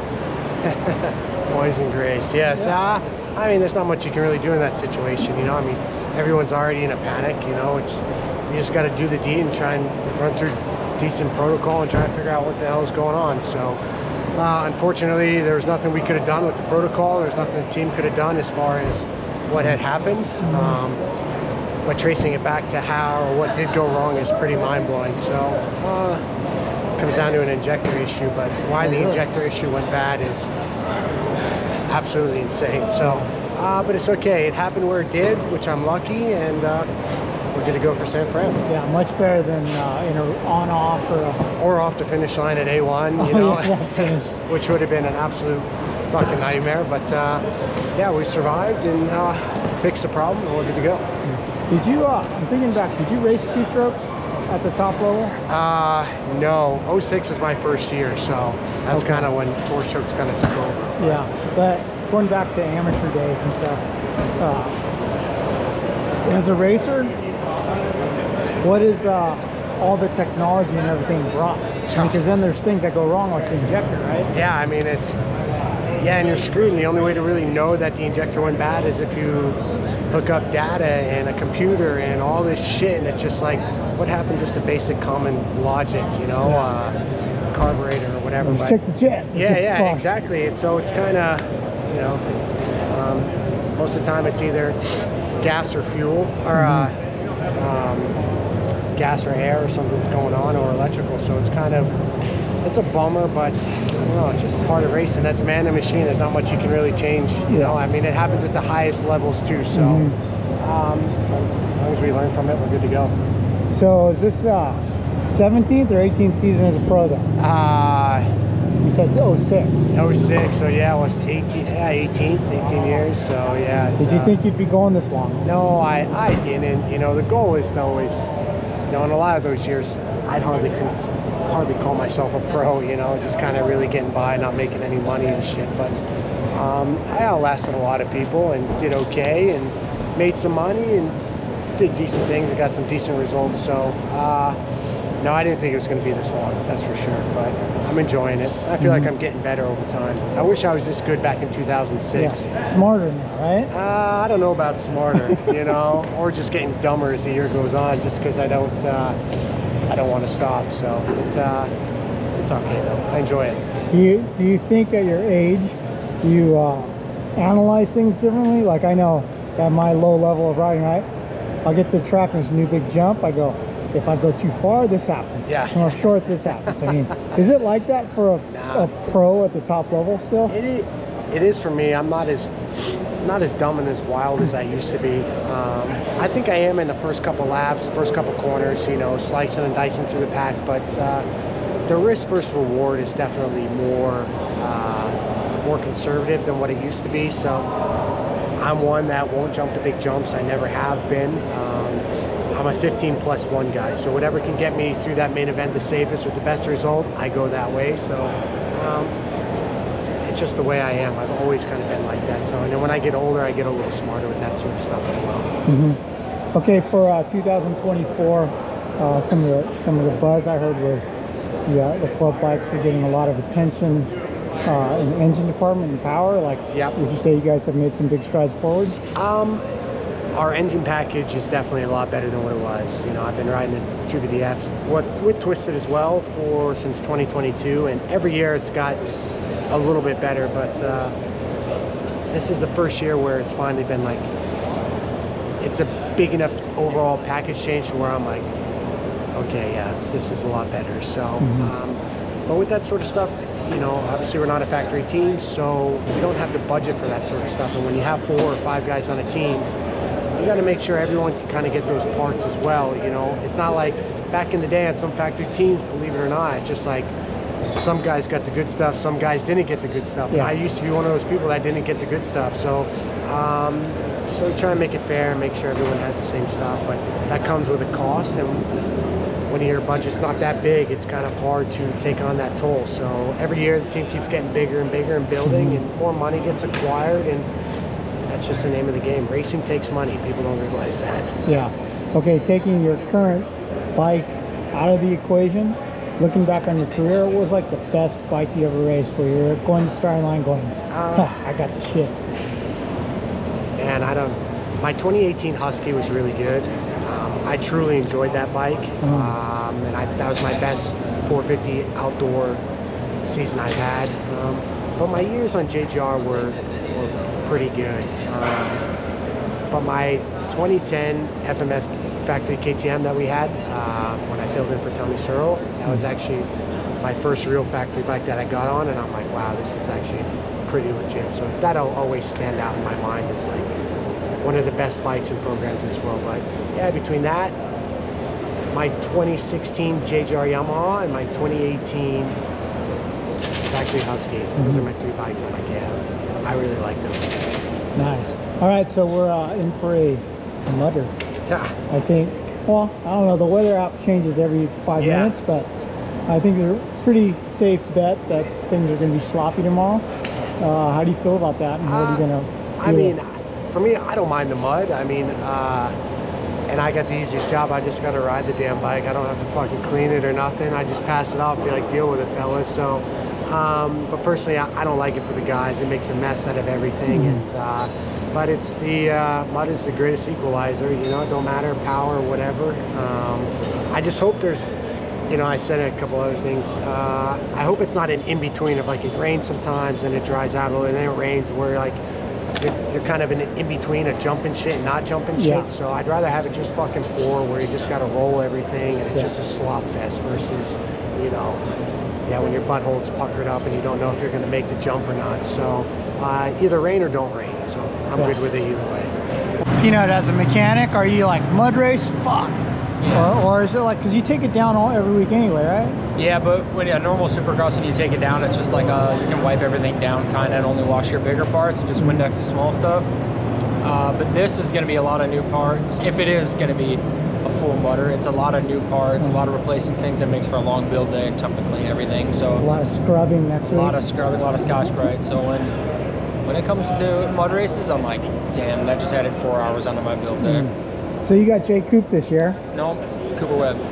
S12: Poise and grace, yes. Yeah. Uh, I mean, there's not much you can really do in that situation, you know. I mean, everyone's already in a panic, you know. It's you just got to do the deed and try and run through decent protocol and try and figure out what the hell is going on. So, uh, unfortunately, there was nothing we could have done with the protocol. There's nothing the team could have done as far as what had happened. Um, but tracing it back to how or what did go wrong is pretty mind-blowing. So, uh, it comes down to an injector issue. But why the injector issue went bad is absolutely insane. So, uh, but it's okay. It happened where it did, which I'm lucky, and uh, we're going to go for San Fran.
S1: Yeah, much better than uh, in a on-off or a...
S12: or off the finish line at A one, you know,
S1: oh, yeah,
S12: which would have been an absolute fucking nightmare. But uh, yeah, we survived and uh, fixed the problem, and we're good to go.
S1: Did you? Uh, I'm thinking back. Did you race two strokes at the top level?
S12: Uh, no. oh six was my first year, so that's
S1: Okay.
S12: kind of when four strokes kind of took over.
S1: Yeah, but going back to amateur days and stuff, uh, as a racer, what is uh, all the technology and everything brought? Because then there's things that go wrong like the injector, right?
S12: Yeah, I mean, it's, yeah, and you're screwed. And the only way to really know that the injector went bad is if you hook up data and a computer and all this shit. And it's just like, what happened just to basic common logic, you know, uh, carburetor or whatever.
S1: Let's
S12: but,
S1: check the jet. The
S12: yeah,
S1: jet's
S12: yeah,
S1: fine.
S12: exactly. It's, so it's kind of, you know, um, most of the time it's either gas or fuel, or uh, um, gas or air or something's going on, or electrical. So it's kind of, it's a bummer, but I don't know, it's just part of racing. That's man and machine. There's not much you can really change, you know. I mean, it happens at the highest levels too. So
S1: Mm-hmm.
S12: um, as long as we learn from it, we're good to go.
S1: So is this uh, seventeenth or eighteenth season as a pro then?
S12: Uh,
S1: you said oh six.
S12: oh six, so yeah, it was eighteen, yeah, eighteenth, eighteen years, so yeah.
S1: Did you
S12: uh,
S1: think you'd be going this long?
S12: No, I, I didn't. You know, the goal is to always, you know, in a lot of those years, I'd hardly hardly call myself a pro, you know, just kind of really getting by, not making any money and shit. But um, I outlasted a lot of people and did okay and made some money and did decent things and got some decent results. So, uh, No, I didn't think it was going to be this long, that's for sure, but I'm enjoying it. I feel
S13: Mhm.
S12: like I'm getting better over time. I wish I was this good back in two thousand six.
S13: Yeah. Smarter now, right?
S12: Uh, I don't know about smarter, you know, or just getting dumber as the year goes on, just because I don't, uh, I don't want to stop. So it, uh, it's okay though. I enjoy it.
S13: Do you do you think at your age you uh, analyze things differently? Like I know at my low level of riding, right? I'll get to the track and there's a new big jump. I go, if I go too far, this happens.
S12: Yeah.
S13: If I'm short, this happens. I mean, is it like that for a,
S12: Nah.
S13: a pro at the top level still?
S12: It is, it is for me. I'm not as not as dumb and as wild as I used to be. Um, I think I am in the first couple laps, the first couple corners, you know, slicing and dicing through the pack. But uh, the risk versus reward is definitely more uh, more conservative than what it used to be. So I'm one that won't jump the big jumps. I never have been. Um, I'm a fifteen plus one guy, so whatever can get me through that main event the safest with the best result, I go that way. So um, it's just the way I am. I've always kind of been like that. So and then when I get older, I get a little smarter with that sort of stuff as well.
S13: Mm-hmm. Okay, for uh, two thousand twenty-four, uh, some of the some of the buzz I heard was the, uh, the club bikes were getting a lot of attention uh, in the engine department and power. Like,
S12: yep.
S13: Would you say you guys have made some big strides forward?
S12: Um, our engine package is definitely a lot better than what it was. You know, I've been riding the two B D Fs what, with Twisted as well for since twenty twenty-two, and every year it's got a little bit better, but uh, this is the first year where it's finally been like, it's a big enough overall package change where I'm like, okay, yeah, this is a lot better. So,
S13: Mm-hmm.
S12: um, but with that sort of stuff, you know, obviously we're not a factory team, so we don't have the budget for that sort of stuff. And when you have four or five guys on a team, you got to make sure everyone can kind of get those parts as well. You know, it's not like back in the day on some factory teams, believe it or not, it's just like some guys got the good stuff, some guys didn't get the good stuff.
S13: Yeah.
S12: And I used to be one of those people that didn't get the good stuff. So, um, so we try and make it fair and make sure everyone has the same stuff. But that comes with a cost, and when your budget's not that big, it's kind of hard to take on that toll. So every year the team keeps getting bigger and bigger and building, and more money gets acquired, and that's just the name of the game. Racing takes money. People don't realize that.
S13: Yeah. Okay, taking your current bike out of the equation, looking back on your career, what was like the best bike you ever raced where you're going to the starting line going,
S12: Uh,
S13: I got the shit?
S12: And I don't, my twenty eighteen Husky was really good. Um, I truly enjoyed that bike. Um, and I, that was my best four fifty outdoor season I've had. Um, but my years on J G R were, were pretty good. Um, but my twenty ten F M F factory K T M that we had uh, when I filled in for Tony Searle, that was actually my first real factory bike that I got on, and I'm like, wow, this is actually pretty legit. So that'll always stand out in my mind as like one of the best bikes and programs as well. But yeah, between that, my twenty sixteen J G R Yamaha and my twenty eighteen factory Husky, mm-hmm. those are my three bikes. I'm like, yeah, I really like them.
S13: Nice. All right, so we're uh, in for a mutter.
S12: Yeah.
S13: I think, well, I don't know, the weather app changes every five
S12: Yeah.
S13: minutes, but I think they're a pretty safe bet that things are going to be sloppy tomorrow. Uh, how do you feel about that, and what are you going to do?
S12: I mean, for me, I don't mind the mud. I mean, uh, and I got the easiest job. I just got to ride the damn bike. I don't have to fucking clean it or nothing. I just pass it off, be like, deal with it, fellas. So, um, but personally, I, I don't like it for the guys. It makes a mess out of everything.
S13: Mm-hmm.
S12: And uh, but it's the uh, mud is the greatest equalizer. You know, it don't matter power or whatever. Um, I just hope there's, you know, I said a couple other things. Uh, I hope it's not an in-between of like it rains sometimes and it dries out a little and then it rains where like you're, you're kind of in in-between of jumping shit and not jumping
S13: Yeah.
S12: shit. So I'd rather have it just fucking pour where you just got to roll everything and it's
S13: Yeah.
S12: just a slop fest versus, you know, yeah, when your butthole's puckered up and you don't know if you're going to make the jump or not. So uh, either rain or don't rain. So I'm
S13: Yeah.
S12: good with it either way.
S13: Peanut, as a mechanic, are you like mud race? Fuck. Or, or is it like, because you take it down all every week anyway, right?
S14: Yeah, but when a normal supercross and you take it down, it's just like uh, you can wipe everything down kind of and only wash your bigger parts and just Windex the small stuff. Uh, but this is going to be a lot of new parts. If it is going to be a full mutter, it's a lot of new parts, a lot of replacing things that makes for a long build day and tough to clean everything. So
S13: A lot of scrubbing next
S14: a
S13: week.
S14: lot of scrubbing, a lot of Scotch-Brite. So when when it comes to mud races, I'm like, damn, that just added four hours onto my build day.
S13: Mm. So you got Jay Coop this year.
S14: No, Cooper Webb.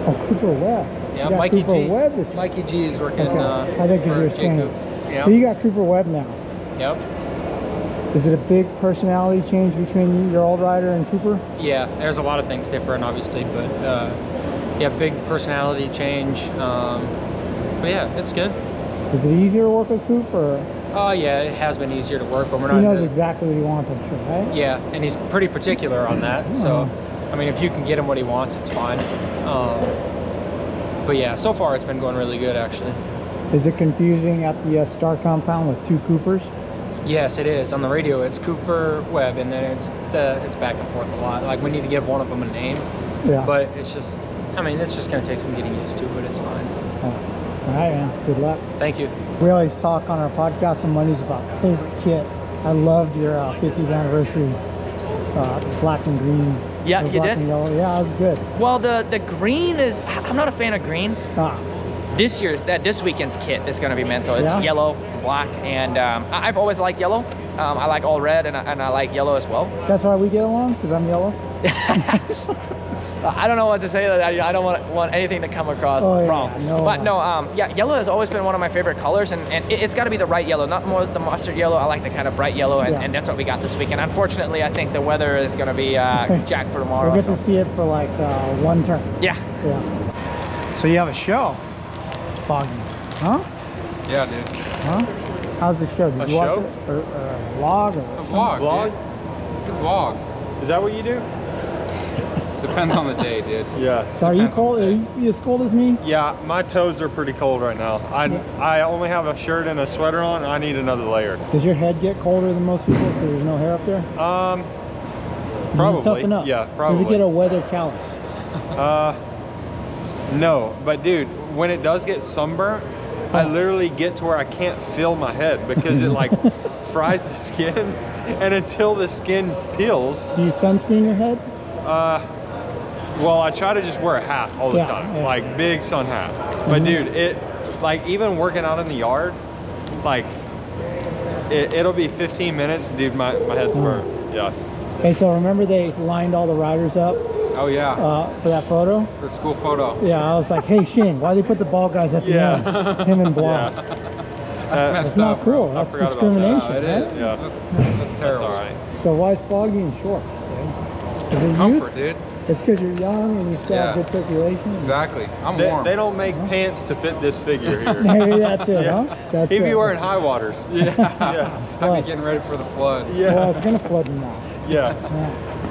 S13: Oh, Cooper Webb.
S14: Yeah,
S13: you got
S14: Mikey
S13: Cooper
S14: G.
S13: Webb this
S14: Mikey G is working.
S13: Okay.
S14: Uh,
S13: I think because
S14: for
S13: you're
S14: J
S13: staying.
S14: Coop. Yep.
S13: So you got Cooper Webb now.
S14: Yep.
S13: Is it a big personality change between your old rider and Cooper?
S14: Yeah, there's a lot of things different, obviously, but uh, yeah, big personality change. Um, but yeah, it's good.
S13: Is it easier to work with Coop, or?
S14: Oh yeah, it has been easier to work, but we're not.
S13: He knows
S14: the,
S13: exactly what he wants, I'm sure, right?
S14: Yeah, and he's pretty particular on that. So, I mean, if you can get him what he wants, it's fine. Um, but yeah, so far it's been going really good, actually.
S13: Is it confusing at the uh, Star compound with two Coopers?
S14: Yes, it is. On the radio, it's Cooper Webb, and then it's the it's back and forth a lot. Like we need to give one of them a name.
S13: Yeah.
S14: But it's just, I mean, it's just gonna take some getting used to, but it's fine.
S13: Oh. All right, man. Good luck.
S14: Thank you.
S13: We always talk on our podcast on Mondays about favorite kit. I loved your uh, fiftieth anniversary uh, black and green.
S15: Yeah, you
S13: black
S15: did?
S13: And yellow. Yeah, it was good.
S15: Well, the the green is. I'm not a fan of green.
S13: Ah.
S15: This year's that this weekend's kit is going to be mental. It's
S13: Yeah?
S15: yellow, black, and um, I- I've always liked yellow. Um, I like all red, and I, and I like yellow as well.
S13: That's why we get along, because I'm yellow.
S15: I don't know what to say. That I, I don't want want anything to come across
S13: Oh, yeah,
S15: wrong.
S13: no,
S15: but
S13: uh,
S15: no, um, yeah, yellow has always been one of my favorite colors, and, and it, it's got to be the right yellow, not more the mustard yellow. I like the kind of bright yellow, and,
S13: Yeah.
S15: and that's what we got this weekend. Unfortunately, I think the weather is going to be uh, jacked for tomorrow.
S13: We'll get
S15: so.
S13: to see it for like uh, one turn.
S15: Yeah.
S13: Yeah. So you have a show, Foggy, huh?
S4: Yeah, dude.
S13: Huh? How's the show? Did
S4: A
S13: you watch
S4: show?
S13: it? Or, or a vlog? Or
S4: A vlog,
S3: Vlog?
S4: dude. Good vlog.
S3: Is that what you do?
S4: Depends on the day, dude.
S3: Yeah.
S13: So are you cold? Are you as cold as me?
S3: Yeah, my toes are pretty cold right now. I I only have a shirt and a sweater on. I need another layer.
S13: Does your head get colder than most people's because there's no hair up there?
S3: Um,
S13: Does it
S3: probably.
S13: toughen up?
S3: Yeah, probably.
S13: Does it get a weather callus?
S3: Uh, no, but dude, when it does get sunburnt, I literally get to where I can't feel my head because it like fries the skin, and until the skin peels.
S13: Do you sunscreen your head?
S3: Uh, well, I try to just wear a hat all the
S13: Yeah,
S3: time,
S13: yeah.
S3: like big sun hat. But
S13: Mhm.
S3: dude, it like even working out in the yard, like it, it'll be fifteen minutes, dude. My my head's
S13: Mhm.
S3: burnt. Yeah.
S13: Hey, so remember they lined all the riders up
S4: Oh yeah.
S13: uh, for that photo?
S4: For school photo.
S13: Yeah, I was like, hey Shane, why they put the ball guys at the
S3: Yeah.
S13: end? Him and Bloss.
S4: That's
S3: Uh,
S4: messed
S13: That's not
S4: up, bro.
S13: cool.
S3: I
S13: That's
S3: forgot about
S13: discrimination,
S4: Yeah, it
S13: right?
S4: is.
S3: Yeah.
S4: That's, that's
S3: That's
S4: terrible.
S3: all right.
S13: So why is Foggy in shorts, dude? Is it
S4: Comfort,
S13: youth?
S4: dude.
S13: It's because you're young and you still have
S4: Yeah.
S13: good circulation?
S4: Exactly. I'm
S3: They,
S4: warm.
S3: they don't make pants to fit this figure here.
S13: Maybe that's it,
S3: Yeah.
S13: huh? That's
S3: He'd be
S13: it.
S3: wearing
S13: That's
S3: high waters.
S4: Yeah.
S3: Yeah.
S4: I'd
S13: Floods.
S4: be getting ready for the flood.
S13: it.
S3: Yeah.
S13: Well, it's going to flood now.
S3: Yeah.
S13: Yeah.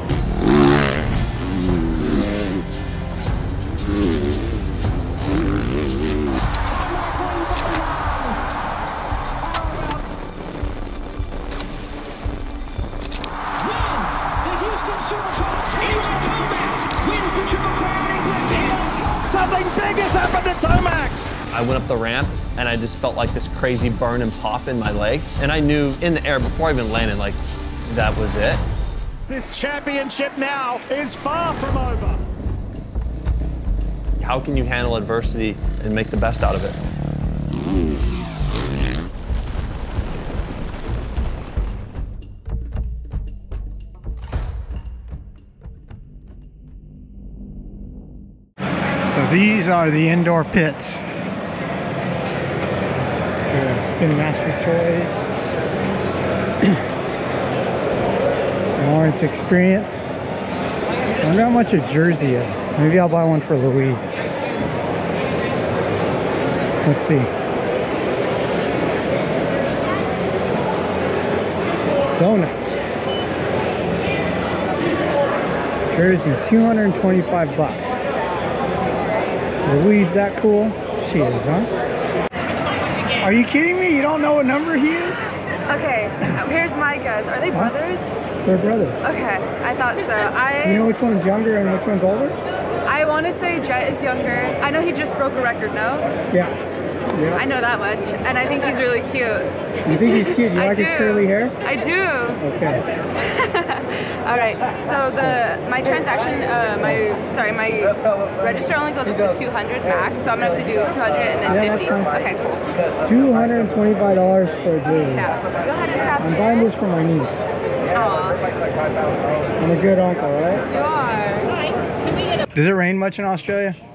S16: Something big has happened to Tomac!
S17: I went up the ramp and I just felt like this crazy burn and pop in my leg. And I knew in the air before I even landed, like, that was it.
S16: This championship now is far from over.
S17: How can you handle adversity and make the best out of it?
S1: So these are the indoor pits. For Spin Master Toys. Lawrence Experience. I wonder how much a jersey is. Maybe I'll buy one for Louise. Let's see. Donuts. Jersey, two hundred twenty-five bucks. Louise, that cool? She is, huh? Are you kidding me? You don't know what number he is?
S18: Okay, here's my guess. Are they
S1: Huh?
S18: brothers?
S1: They're brothers.
S18: Okay, I thought so. I
S1: You know which one's younger and which one's older?
S18: I want to say Jett is younger. I know he just broke a record, no?
S1: Yeah. Yeah.
S18: I know that much, and I think he's really cute.
S1: You think he's cute? You
S18: I
S1: like his
S18: do.
S1: curly hair?
S18: I do.
S1: Okay.
S18: All right. So the my transaction, uh, my sorry, my register only goes up to two hundred max. So I'm gonna have to do two hundred and then
S1: Yeah, that's
S18: fifty.
S1: fine.
S18: Okay, cool.
S1: two hundred twenty-five dollars for a jersey.
S18: Yeah. Go ahead and tap
S1: I'm
S18: it.
S1: buying this for my niece.
S18: Aw.
S1: I'm a good uncle, right?
S18: You are.
S1: Does it rain much in Australia?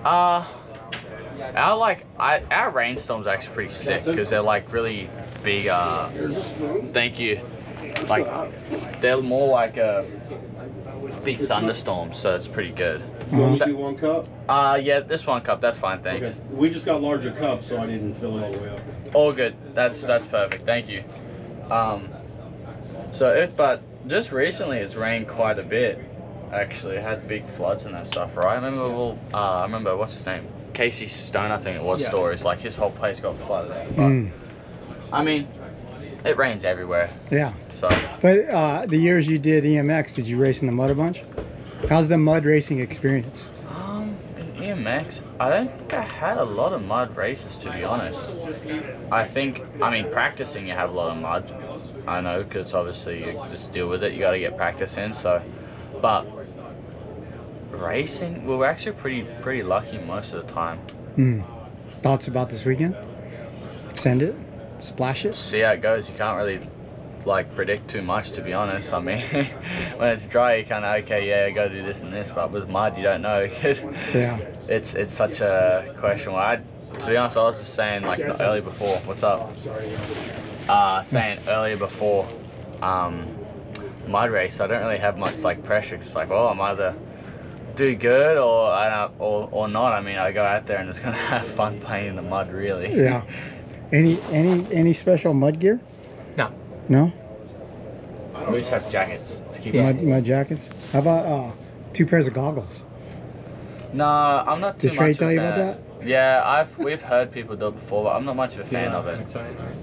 S19: Uh, I like I our rainstorms are actually pretty sick because they're like really big. Uh, thank you. Like they're more like a big thunderstorms, so it's pretty good.
S20: You want me to do one cup?
S19: Uh, yeah, this one cup. That's fine. Thanks.
S20: Okay. We just got larger cups, so I didn't fill it all the way up.
S19: All good. That's that's perfect. Thank you. Um, so if but just recently it's rained quite a bit. Actually, it had big floods and that stuff, right? I remember. Well, uh, I remember what's his name, Casey Stone, I think it was. Yeah. Stories like his whole place got flooded out. But,
S1: Mm.
S19: I mean, it rains everywhere.
S1: Yeah.
S19: So.
S1: But uh, the years you did E M X, did you race in the mud a bunch? How's the mud racing experience?
S19: Um, in E M X, I don't think I had a lot of mud races, to be honest. I think, I mean, practicing you have a lot of mud. I know, because obviously you just deal with it. You got to get practice in. So, but racing, we were actually pretty pretty lucky most of the time.
S1: Mm. Thoughts about this weekend? Send it, splash it.
S19: See how it goes. You can't really like predict too much, to be honest. I mean, when it's dry, you kind of okay, yeah, I got to do this and this. But with mud, you don't know.
S1: Yeah.
S19: It's it's such a question. Well, I, to be honest, I was just saying like earlier before. What's up? Uh, saying earlier before, um, mud race. I don't really have much like pressure. It's like, well, I'm either do good or I don't, or or not. I mean, I go out there and just gonna have fun playing in the mud, really.
S1: Yeah. Any any any special mud gear?
S19: No.
S1: No.
S19: We just have jackets to keep
S1: Mud,
S19: us.
S1: mud jackets. How about uh, two pairs of goggles?
S19: No, I'm not too
S1: Did Trey
S19: much
S1: tell
S19: of a
S1: you
S19: fan.
S1: about that?
S19: Yeah, I've we've heard people do it before, but I'm not much of a fan of it.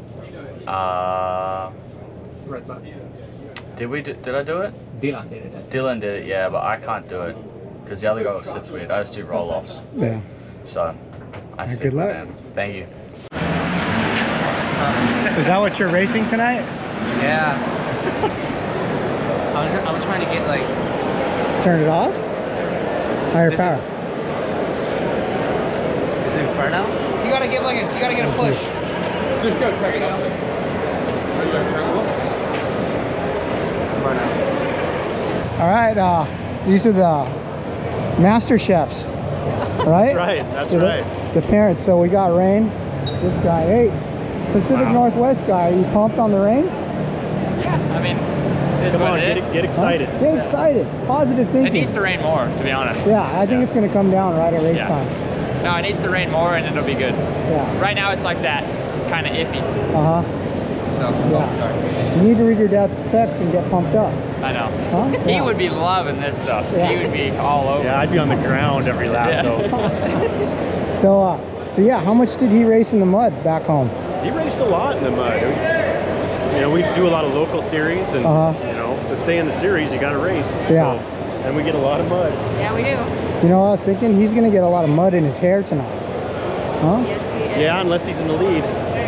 S19: Uh, did we do, did I do it?
S14: Dylan did it.
S19: Dylan did it, yeah, but I can't do it because the other guy sits weird. I just do roll offs.
S1: Yeah.
S19: So I
S1: Alright,
S19: stick
S1: good
S19: with
S1: luck.
S19: them. Thank you.
S1: Is that what you're racing tonight?
S6: Yeah. I was, I was trying to get like.
S1: Turn it off. Higher
S6: This
S1: power.
S6: Is it Inferno? You gotta give like a. You gotta get a push. Just go check it out.
S1: All right. Uh, these are the master chefs, right?
S21: That's right. That's
S1: So the-
S21: right.
S1: The parents. So we got Rain. This guy. Hey, Pacific
S21: Wow.
S1: Northwest guy. Are you pumped on the rain?
S14: Yeah, I mean, it is
S21: Come
S14: what
S21: on,
S14: it
S21: get,
S14: is.
S21: it- get excited.
S1: Huh? Get excited. Positive
S14: It
S1: thinking.
S14: needs to rain more, to be honest.
S1: Yeah, I think it's gonna come down right at race
S14: Yeah.
S1: time.
S14: No, it needs to rain more and it'll be good.
S1: Yeah.
S14: Right now it's like that, kind of iffy.
S1: Uh huh.
S14: So,
S1: Yeah. You need to read your dad's text and get pumped up.
S14: I know.
S1: Huh?
S14: He
S1: Yeah.
S14: would be loving this stuff.
S1: Yeah.
S14: He would be all over.
S21: Yeah, I'd be on the ground every lap
S14: Yeah.
S21: though.
S1: So, uh, so yeah, how much did he race in the mud back home?
S21: He raced a lot in the mud. It was- you know, we do a lot of local series, and
S1: Uh-huh.
S21: you know, to stay in the series, you got to race.
S1: Yeah.
S21: So, and we get a lot of mud.
S18: Yeah, we do.
S1: You know, I was thinking he's gonna get a lot of mud in his hair tonight. Huh?
S21: Yeah, unless he's in the lead.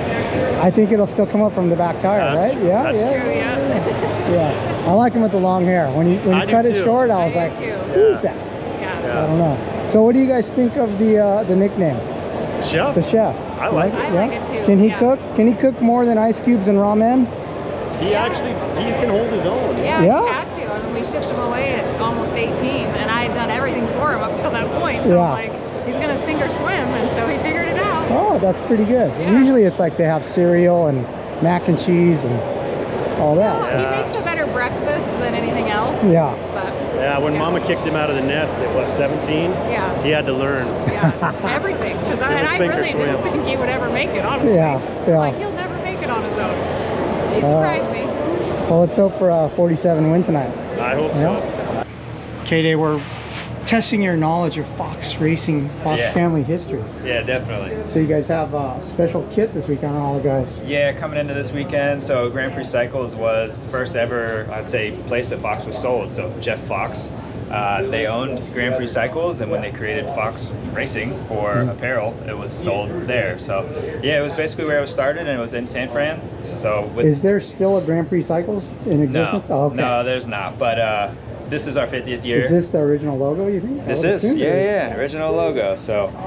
S1: I think it'll still come up from the back tire,
S21: That's
S1: right?
S21: true.
S1: Yeah,
S21: That's
S1: yeah.
S21: true,
S18: yeah.
S1: Yeah. I like him with the long hair. When he when
S21: I
S1: he
S21: do
S1: cut it
S21: too.
S1: short, I was like, who's that? I don't know. So, what do you guys think of the uh, the nickname?
S21: Chef.
S1: The chef.
S21: I like
S1: You
S21: it.
S18: I like it too,
S1: Can he
S18: yeah.
S1: cook? Can he cook more than ice cubes and ramen?
S21: He actually he can hold his own.
S18: Yeah,
S1: Yeah?
S18: we had to. I mean, we shipped him away at almost eighteen, and I had done everything for him up till that point. So
S1: Yeah.
S18: I'm like, he's gonna sink or swim, and so he figured it out.
S1: Oh, that's pretty good.
S18: Yeah.
S1: Usually it's like they have cereal and mac and cheese and all that.
S18: No,
S1: so-
S18: he makes a better breakfast than anything else.
S1: Yeah.
S18: But
S21: Yeah, when Mama kicked him out of the nest at what, seventeen?
S18: Yeah.
S21: He had to learn.
S18: everything, because I,
S21: It
S18: and
S21: was
S18: I
S21: sink or
S18: really didn't
S21: swim.
S18: think he would ever make it. Honestly,
S1: Yeah, yeah.
S18: Like he'll never make it on his own. He
S1: Uh,
S18: surprised me.
S1: Well, let's hope for a forty-seven win tonight.
S21: I hope
S1: so. K-Day, we're testing your knowledge of Fox Racing, Fox
S22: Yeah.
S1: family history.
S22: Yeah, definitely.
S1: So you guys have a special kit this weekend on all the guys.
S22: Yeah, coming into this weekend, so Grand Prix Cycles was first ever, I'd say, place that Fox was sold. So Jeff Fox, uh, they owned Grand Prix Cycles, and when they created Fox Racing for
S1: Mhm.
S22: apparel, it was sold there. So yeah, it was basically where it was started, and it was in San Fran. So with
S1: Is there still a Grand Prix Cycles in existence?
S22: no,
S1: Oh, okay.
S22: no, there's not. But uh, this is our fiftieth year.
S1: Is this the original logo, you think? I
S22: This
S1: would
S22: is,
S1: assume it
S22: yeah,
S1: is.
S22: yeah, original logo. So,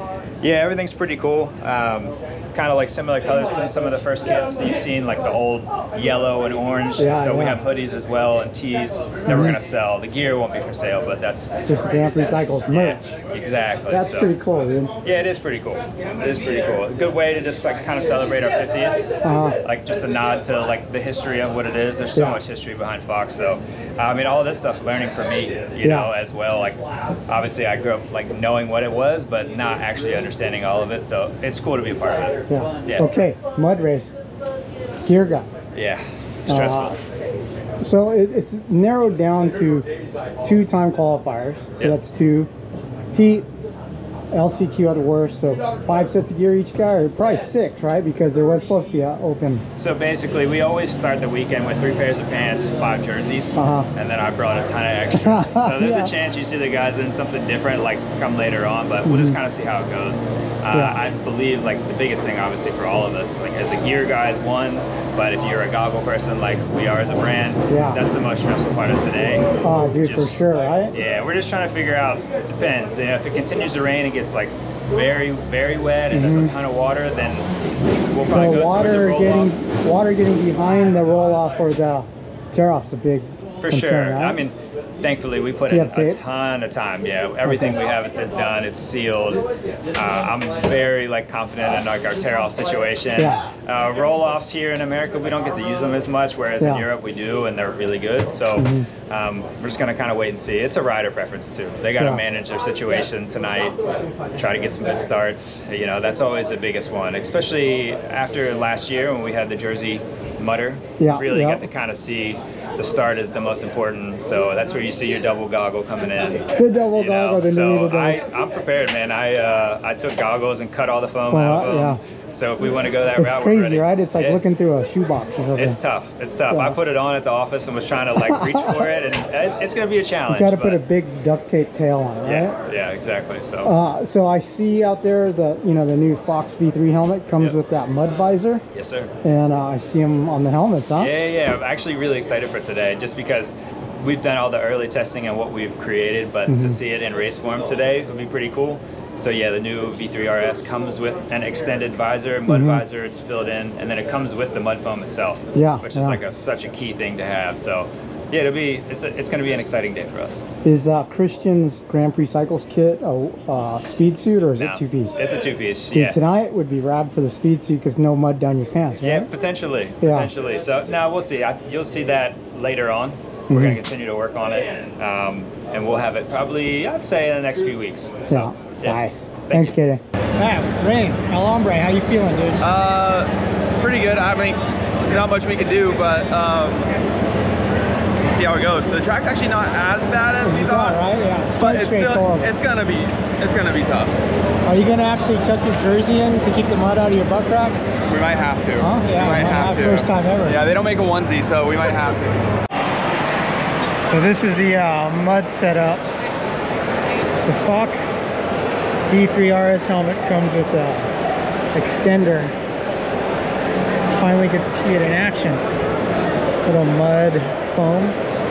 S22: Yeah, everything's pretty cool. Um, kind of like similar colors to some of the first kits you've seen, like the old yellow and orange.
S13: Yeah,
S22: so we
S13: yeah.
S22: have hoodies as well and tees that
S13: Mhm.
S22: we're gonna sell. The gear won't be for sale, but that's
S13: Just Grand Prix Cycles merch.
S22: exactly.
S13: That's
S22: so.
S13: pretty cool, dude.
S22: Yeah, it is pretty cool. It is pretty cool. A good way to just like kind of celebrate our fiftieth.
S13: Uh-huh.
S22: Like just a nod to like the history of what it is. There's so
S13: Yeah.
S22: much history behind Fox. So I mean, all this stuff's learning for me, you
S13: Yeah.
S22: know, as well. Like obviously I grew up like knowing what it was, but not actually understanding all of it. So it's cool to be a part of it.
S13: Yeah.
S22: Yeah.
S13: Okay, mud race, gear guy.
S22: Yeah. Stressful.
S13: Uh, so it, it's narrowed down to two time qualifiers. So
S22: Yep.
S13: that's two heat, L C Q at the worst. So five sets of gear each guy, or probably six, right? Because there was supposed to be an open.
S22: So basically, we always start the weekend with three pairs of pants, five jerseys,
S13: Uh-huh.
S22: and then I brought a ton of extra. So there's
S13: Yeah.
S22: a chance you see the guys in something different, like come later on, but we'll just
S13: Mhm.
S22: kind of see how it goes. Uh,
S13: Yeah.
S22: I believe like the biggest thing, obviously, for all of us, like as a gear guy is one, but if you're a goggle person like we are as a brand,
S13: Yeah.
S22: that's the most stressful part of today.
S13: Oh, dude, for sure, right?
S22: Yeah, we're just trying to figure out, it depends. You know, if it continues to rain and gets like very, very wet and there's
S13: Mhm.
S22: a ton of water, then we'll probably
S13: The
S22: go
S13: water
S22: towards a roll-off.
S13: getting water getting behind the roll off or the tear off's a big
S22: For
S13: concern,
S22: sure.
S13: right?
S22: I mean, thankfully we put
S13: Do you
S22: in
S13: have
S22: a
S13: tape?
S22: ton of time. Yeah, everything we have is done. It's sealed. Uh, I'm very like confident in like our tear off situation.
S13: Yeah.
S22: Uh, roll offs here in America, we don't get to use them as much, whereas
S13: Yeah.
S22: in Europe we do, and they're really good. So
S13: Mhm.
S22: um, we're just gonna kind of wait and see. It's a rider preference too. They got to
S13: Yeah.
S22: manage their situation tonight, try to get some good starts. You know, that's always the biggest one, especially after last year when we had the Jersey Mutter.
S13: Yeah,
S22: Really
S13: yeah.
S22: got to kind of see the start is the most important. So that's where you see your double goggle coming in.
S13: The double
S22: you know?
S13: goggle, the
S22: so
S13: new double.
S22: I, I'm prepared, man. I uh, I took goggles and cut all the foam
S13: Foam
S22: out
S13: out,
S22: of them.
S13: yeah.
S22: So if we want to go that
S13: It's
S22: route, we're
S13: crazy,
S22: ready.
S13: right? It's like
S22: Yeah.
S13: looking through a shoebox or something.
S22: It's tough. It's tough.
S13: Yeah.
S22: I put it on at the office and was trying to like reach for it, and it- it's going to be a
S13: You
S22: challenge.
S13: got to put
S22: but-
S13: a big duct tape tail on it, right?
S22: yeah, yeah, exactly. So
S13: Uh, so I see out there the you know the new Fox V three helmet comes
S22: Yep.
S13: with that mud visor,
S22: yes, sir.
S13: and uh, I see them on the helmets, huh?
S22: Yeah, yeah. I'm actually really excited for today, just because we've done all the early testing and what we've created, but
S13: Mhm.
S22: to see it in race form today would be pretty cool. So yeah, the new V three R S comes with an extended visor, mud
S13: Mhm.
S22: visor. It's filled in, and then it comes with the mud foam itself.
S13: Yeah,
S22: which is
S13: yeah.
S22: like a such a key thing to have. So yeah, it'll be it's a, it's going to be an exciting day for us.
S13: Is uh, Christian's Grand Prix Cycles kit a uh, speed suit or is
S22: No,
S13: it two piece?
S22: It's a two piece.
S13: Dude,
S22: Yeah.
S13: tonight would be rad for the speed suit because no mud down your pants, right?
S22: Yeah, potentially,
S13: Yeah.
S22: potentially. So now we'll see. I, you'll see that later on. We're
S13: Mhm.
S22: going to continue to work on it, um, and we'll have it probably, I'd say, in the next few weeks.
S13: Yeah.
S22: Yeah.
S13: Nice. Thanks, Katie. Matt, Rain, El Hombre, how you feeling, dude?
S10: Uh, pretty good. I mean, not much we can do, but um, we'll see how it goes. The track's actually not as bad as we thought,
S13: right? Yeah.
S10: but it's
S13: straight's
S10: still,
S13: horrible.
S10: it's gonna be, it's gonna be tough.
S13: Are you gonna actually tuck your jersey in to keep the mud out of your butt crack?
S10: We might have to.
S13: Huh? Yeah,
S10: we might
S13: might
S10: have
S13: have
S10: to.
S13: first time ever.
S10: Yeah, they don't make a onesie, so we might have to.
S13: So this is the uh, mud setup. The Fox V three R S helmet comes with the extender. Finally get to see it in action. Little mud foam.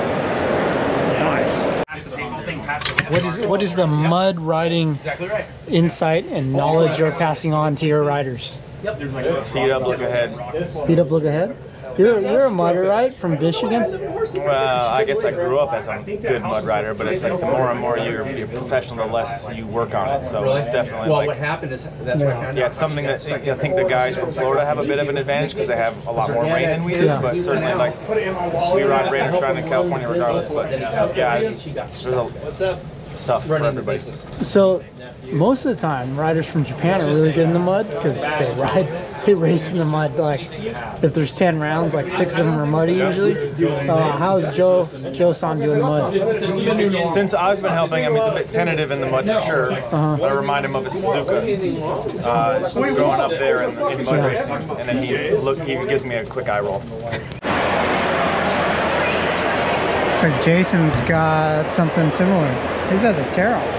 S13: Nice. What is what is the mud riding insight and knowledge you're passing on to your riders?
S3: Feet up, look ahead.
S13: Feet up, look ahead. You're you're a mudder, right? From Michigan?
S3: Well, I guess I grew up as a good mud rider, but it's like the more and more you're, you're professional, the less you work on it. So it's definitely
S6: Well,
S3: like,
S6: what happened is that's what I found
S3: yeah,
S6: out.
S3: it's something that I think the guys from Florida have a bit of an advantage because they have a lot more rain than we do.
S13: Yeah.
S3: But certainly, like we ride rain or shine in California regardless. But those guys, there's a, it's tough for everybody.
S13: So most of the time, riders from Japan are really good in the mud because they ride, they race in the mud. Like if there's ten rounds, like six of them are muddy usually. Uh, how's Joe Joe San doing in the mud?
S3: Since I've been helping him, he's a bit tentative in the mud for sure.
S13: Uh-huh.
S3: But I remind him of his Suzuka. Uh, going up there in, in mud
S13: Yeah.
S3: racing, and then he look he gives me a quick eye roll.
S13: So Jason's got something similar. His has a tear off.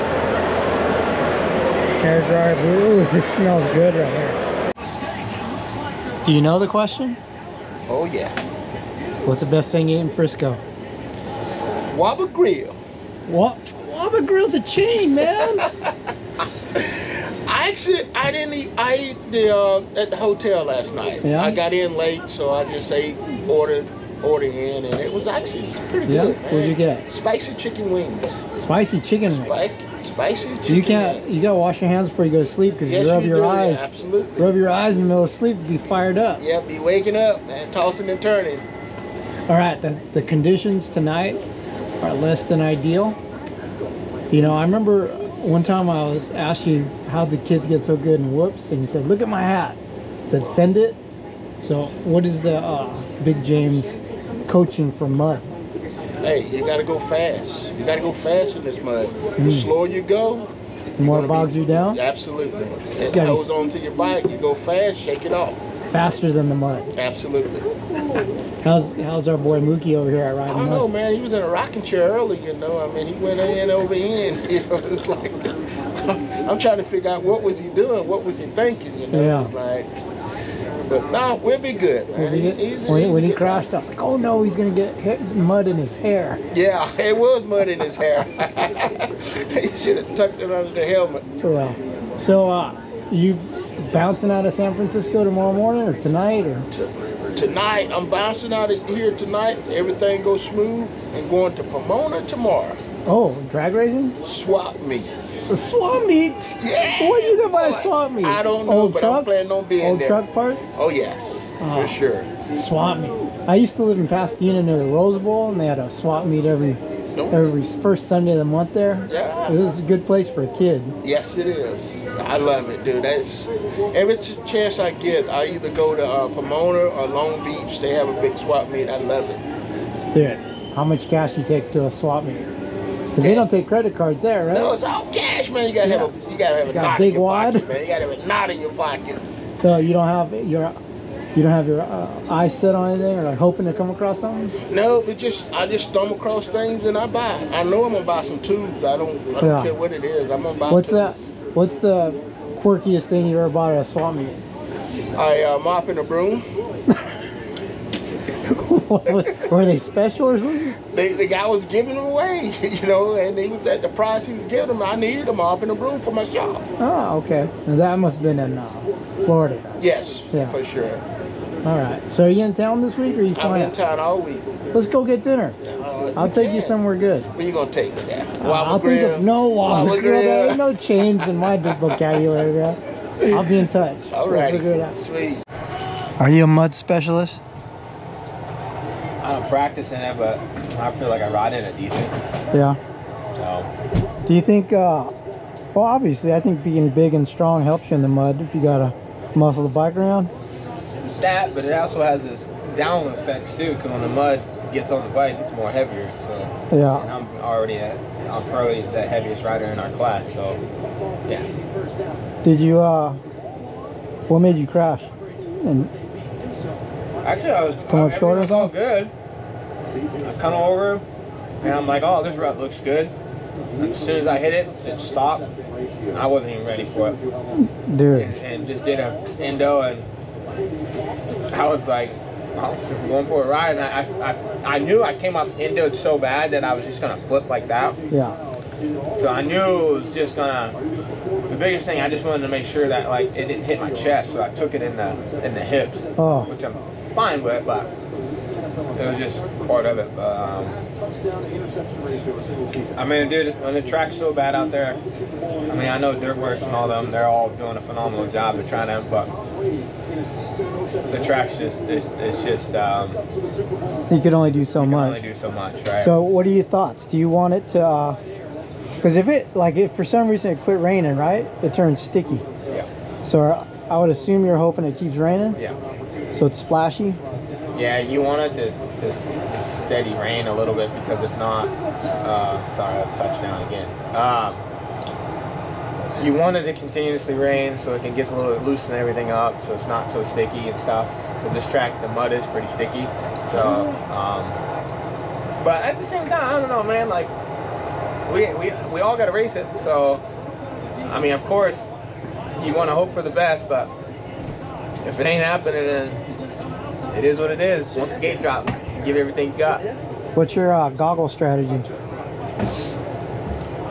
S13: Hair dryer blue. Ooh, this smells good right here. Do you know the question?
S11: Oh yeah.
S13: What's the best thing you ate in Frisco?
S11: Wabba Grill.
S13: What? Wabba Grill's a chain, man.
S11: I
S2: Actually, I didn't eat. I ate the uh, at the hotel last night.
S13: Yeah?
S2: I got in late, so I just ate, ordered, ordered in, and it was actually it was pretty
S13: Yeah?
S2: good. Man.
S13: What'd you get?
S2: Spicy chicken wings.
S13: Spicy chicken wings.
S2: Spicy, spicy chicken.
S13: You can't. You gotta wash your hands before you go to sleep because
S2: Yes,
S13: you rub
S2: you
S13: your
S2: do, yeah,
S13: eyes.
S2: absolutely.
S13: Rub your eyes in the middle of sleep, be fired up.
S2: Yeah, be waking up and tossing and turning.
S13: All right, the, the conditions tonight are less than ideal. You know, I remember one time I was asked you how the kids get so good in whoops, and you said, look at my hat. I said, send it. So what is the uh, Big James coaching for mud?
S2: Hey, you gotta go fast. You gotta go fast in this mud. The
S13: Mm.
S2: slower you go,
S13: The more it bogs you down?
S2: absolutely. It
S13: Gotta-
S2: goes onto your bike. You go fast, shake it off.
S13: Faster than the mud.
S2: Absolutely.
S13: How's how's our boy Mookie over here at
S2: I
S13: Riding
S2: don't
S13: Mud?
S2: know, man. He was in a rocking chair early, you know. I mean, he went in over in. You know, it's like I'm trying to figure out what was he doing, what was he thinking, you know.
S13: Yeah.
S2: It's like, but no, we'll be good, man.
S13: When he,
S2: He- he's-
S13: when, he-
S2: he's
S13: when he
S2: good.
S13: crashed, I was like, oh no, he's gonna get hit, mud in his hair.
S2: Yeah, it was mud in his hair. He should have tucked it under the helmet.
S13: Yeah. So, uh, you bouncing out of San Francisco tomorrow morning or tonight or?
S2: Tonight, I'm bouncing out of here tonight. Everything goes smooth, and going to Pomona tomorrow.
S13: Oh, drag racing?
S2: Swap meet.
S13: A swap meet?
S2: Yeah.
S13: What do you do by a swap meet?
S2: I don't know,
S13: Old
S2: but
S13: truck?
S2: I'm planning on being
S13: Old
S2: there.
S13: truck parts?
S2: Oh yes,
S13: Oh.
S2: for sure.
S13: Swap meet. I used to live in Pasadena near the Rose Bowl, and they had a swap meet every every first Sunday of the month there.
S2: Yeah.
S13: It was a good place for a kid.
S2: Yes, it is. I love it, dude. That's every ch- chance I get. I either go to uh, Pomona or Long Beach. They have a big swap meet. I love it.
S13: Dude, how much cash you take to a swap meet? Because they don't take credit cards there, right?
S2: No, it's all cash, man. You gotta have a you gotta have a
S13: Got a
S2: knot
S13: big
S2: in your
S13: wad?
S2: pocket, man. You gotta have a knot in your pocket.
S13: So you don't have your you don't have your uh, eyes set on anything, or like hoping to come across something?
S2: No, but just I just stumble across things and I buy. I know I'm gonna buy some tubes. I don't I don't
S13: Yeah.
S2: care what it is. I'm gonna buy.
S13: What's
S2: tubes.
S13: that? What's the quirkiest thing you ever bought at a swap meet?
S2: I uh, mop and a broom.
S13: Were they special or something?
S2: They, the guy was giving them away, you know, and he was at the price he was giving them. I needed a mop and a broom for my shop.
S13: Oh, okay. Now that must have been in uh, Florida.
S2: Yes,
S13: Yeah.
S2: for sure.
S13: All right. So are you in town this week, or are you
S2: I'm
S13: flying?
S2: in town all week.
S13: Let's go get dinner.
S2: Uh,
S13: I'll
S2: we
S13: take you
S2: can.
S13: somewhere good.
S2: Where you gonna take me there?
S13: Uh,
S2: Wobble
S13: I'll think
S2: Grill?
S13: of no wobble
S2: Wobble
S13: grill. There
S2: Grill?
S13: ain't no chains in my vocabulary, bro. I'll be in touch.
S2: All
S13: We'll
S2: right,
S13: figure it out.
S2: sweet.
S13: Are you a mud specialist?
S5: I don't practice in it, but I feel like I ride in it decent.
S13: Yeah.
S5: So
S13: Do you think, uh, well, obviously, I think being big and strong helps you in the mud if you got to muscle the bike around.
S5: that, but it also has this downward effect too, because when the mud gets on the bike, it's more heavier. So
S13: Yeah.
S5: and I'm already at, I'm probably the heaviest rider in our class. So yeah.
S13: Did you, uh, what made you crash? And
S5: Actually, I was
S13: Come up
S5: everything
S13: short or
S5: was all good. I come over, and I'm like, oh, this rut looks good. As soon as I hit it, it stopped. I wasn't even ready for it.
S13: Dude.
S5: And, and just did a endo, and I was like, well, we're going for a ride. And I, I, I knew I came up endoed so bad that I was just gonna flip like that.
S13: Yeah.
S5: So I knew it was just gonna. The biggest thing, I just wanted to make sure that like it didn't hit my chest, so I took it in the in the hips,
S13: Oh.
S5: which I'm fine with, but it was just part of it. But, um, I mean, dude, when the track's so bad out there, I mean, I know Dirtworks and all them, they're all doing a phenomenal job of trying to, but the track's just, it's, it's just, um,
S13: You can only do so
S5: you can
S13: much.
S5: only do so much, right?
S13: So what are your thoughts? Do you want it to, because if it, like if for some reason it quit raining, right, it turns sticky.
S5: Yeah.
S13: So I would assume you're hoping it keeps raining?
S5: Yeah.
S13: So it's splashy?
S5: Yeah, you want it to, to s- steady rain a little bit, because if not, uh, sorry, that's touchdown again. Um, you want it to continuously rain so it can get a little bit loosen everything up, so it's not so sticky and stuff. But this track, the mud is pretty sticky. So, um, but at the same time, I don't know, man. Like, we we we all got to race it. So, I mean, of course, you want to hope for the best, but if it ain't happening, then it is what it is. Once the gate drop, give everything you got.
S13: What's your uh, goggle strategy?
S5: Well,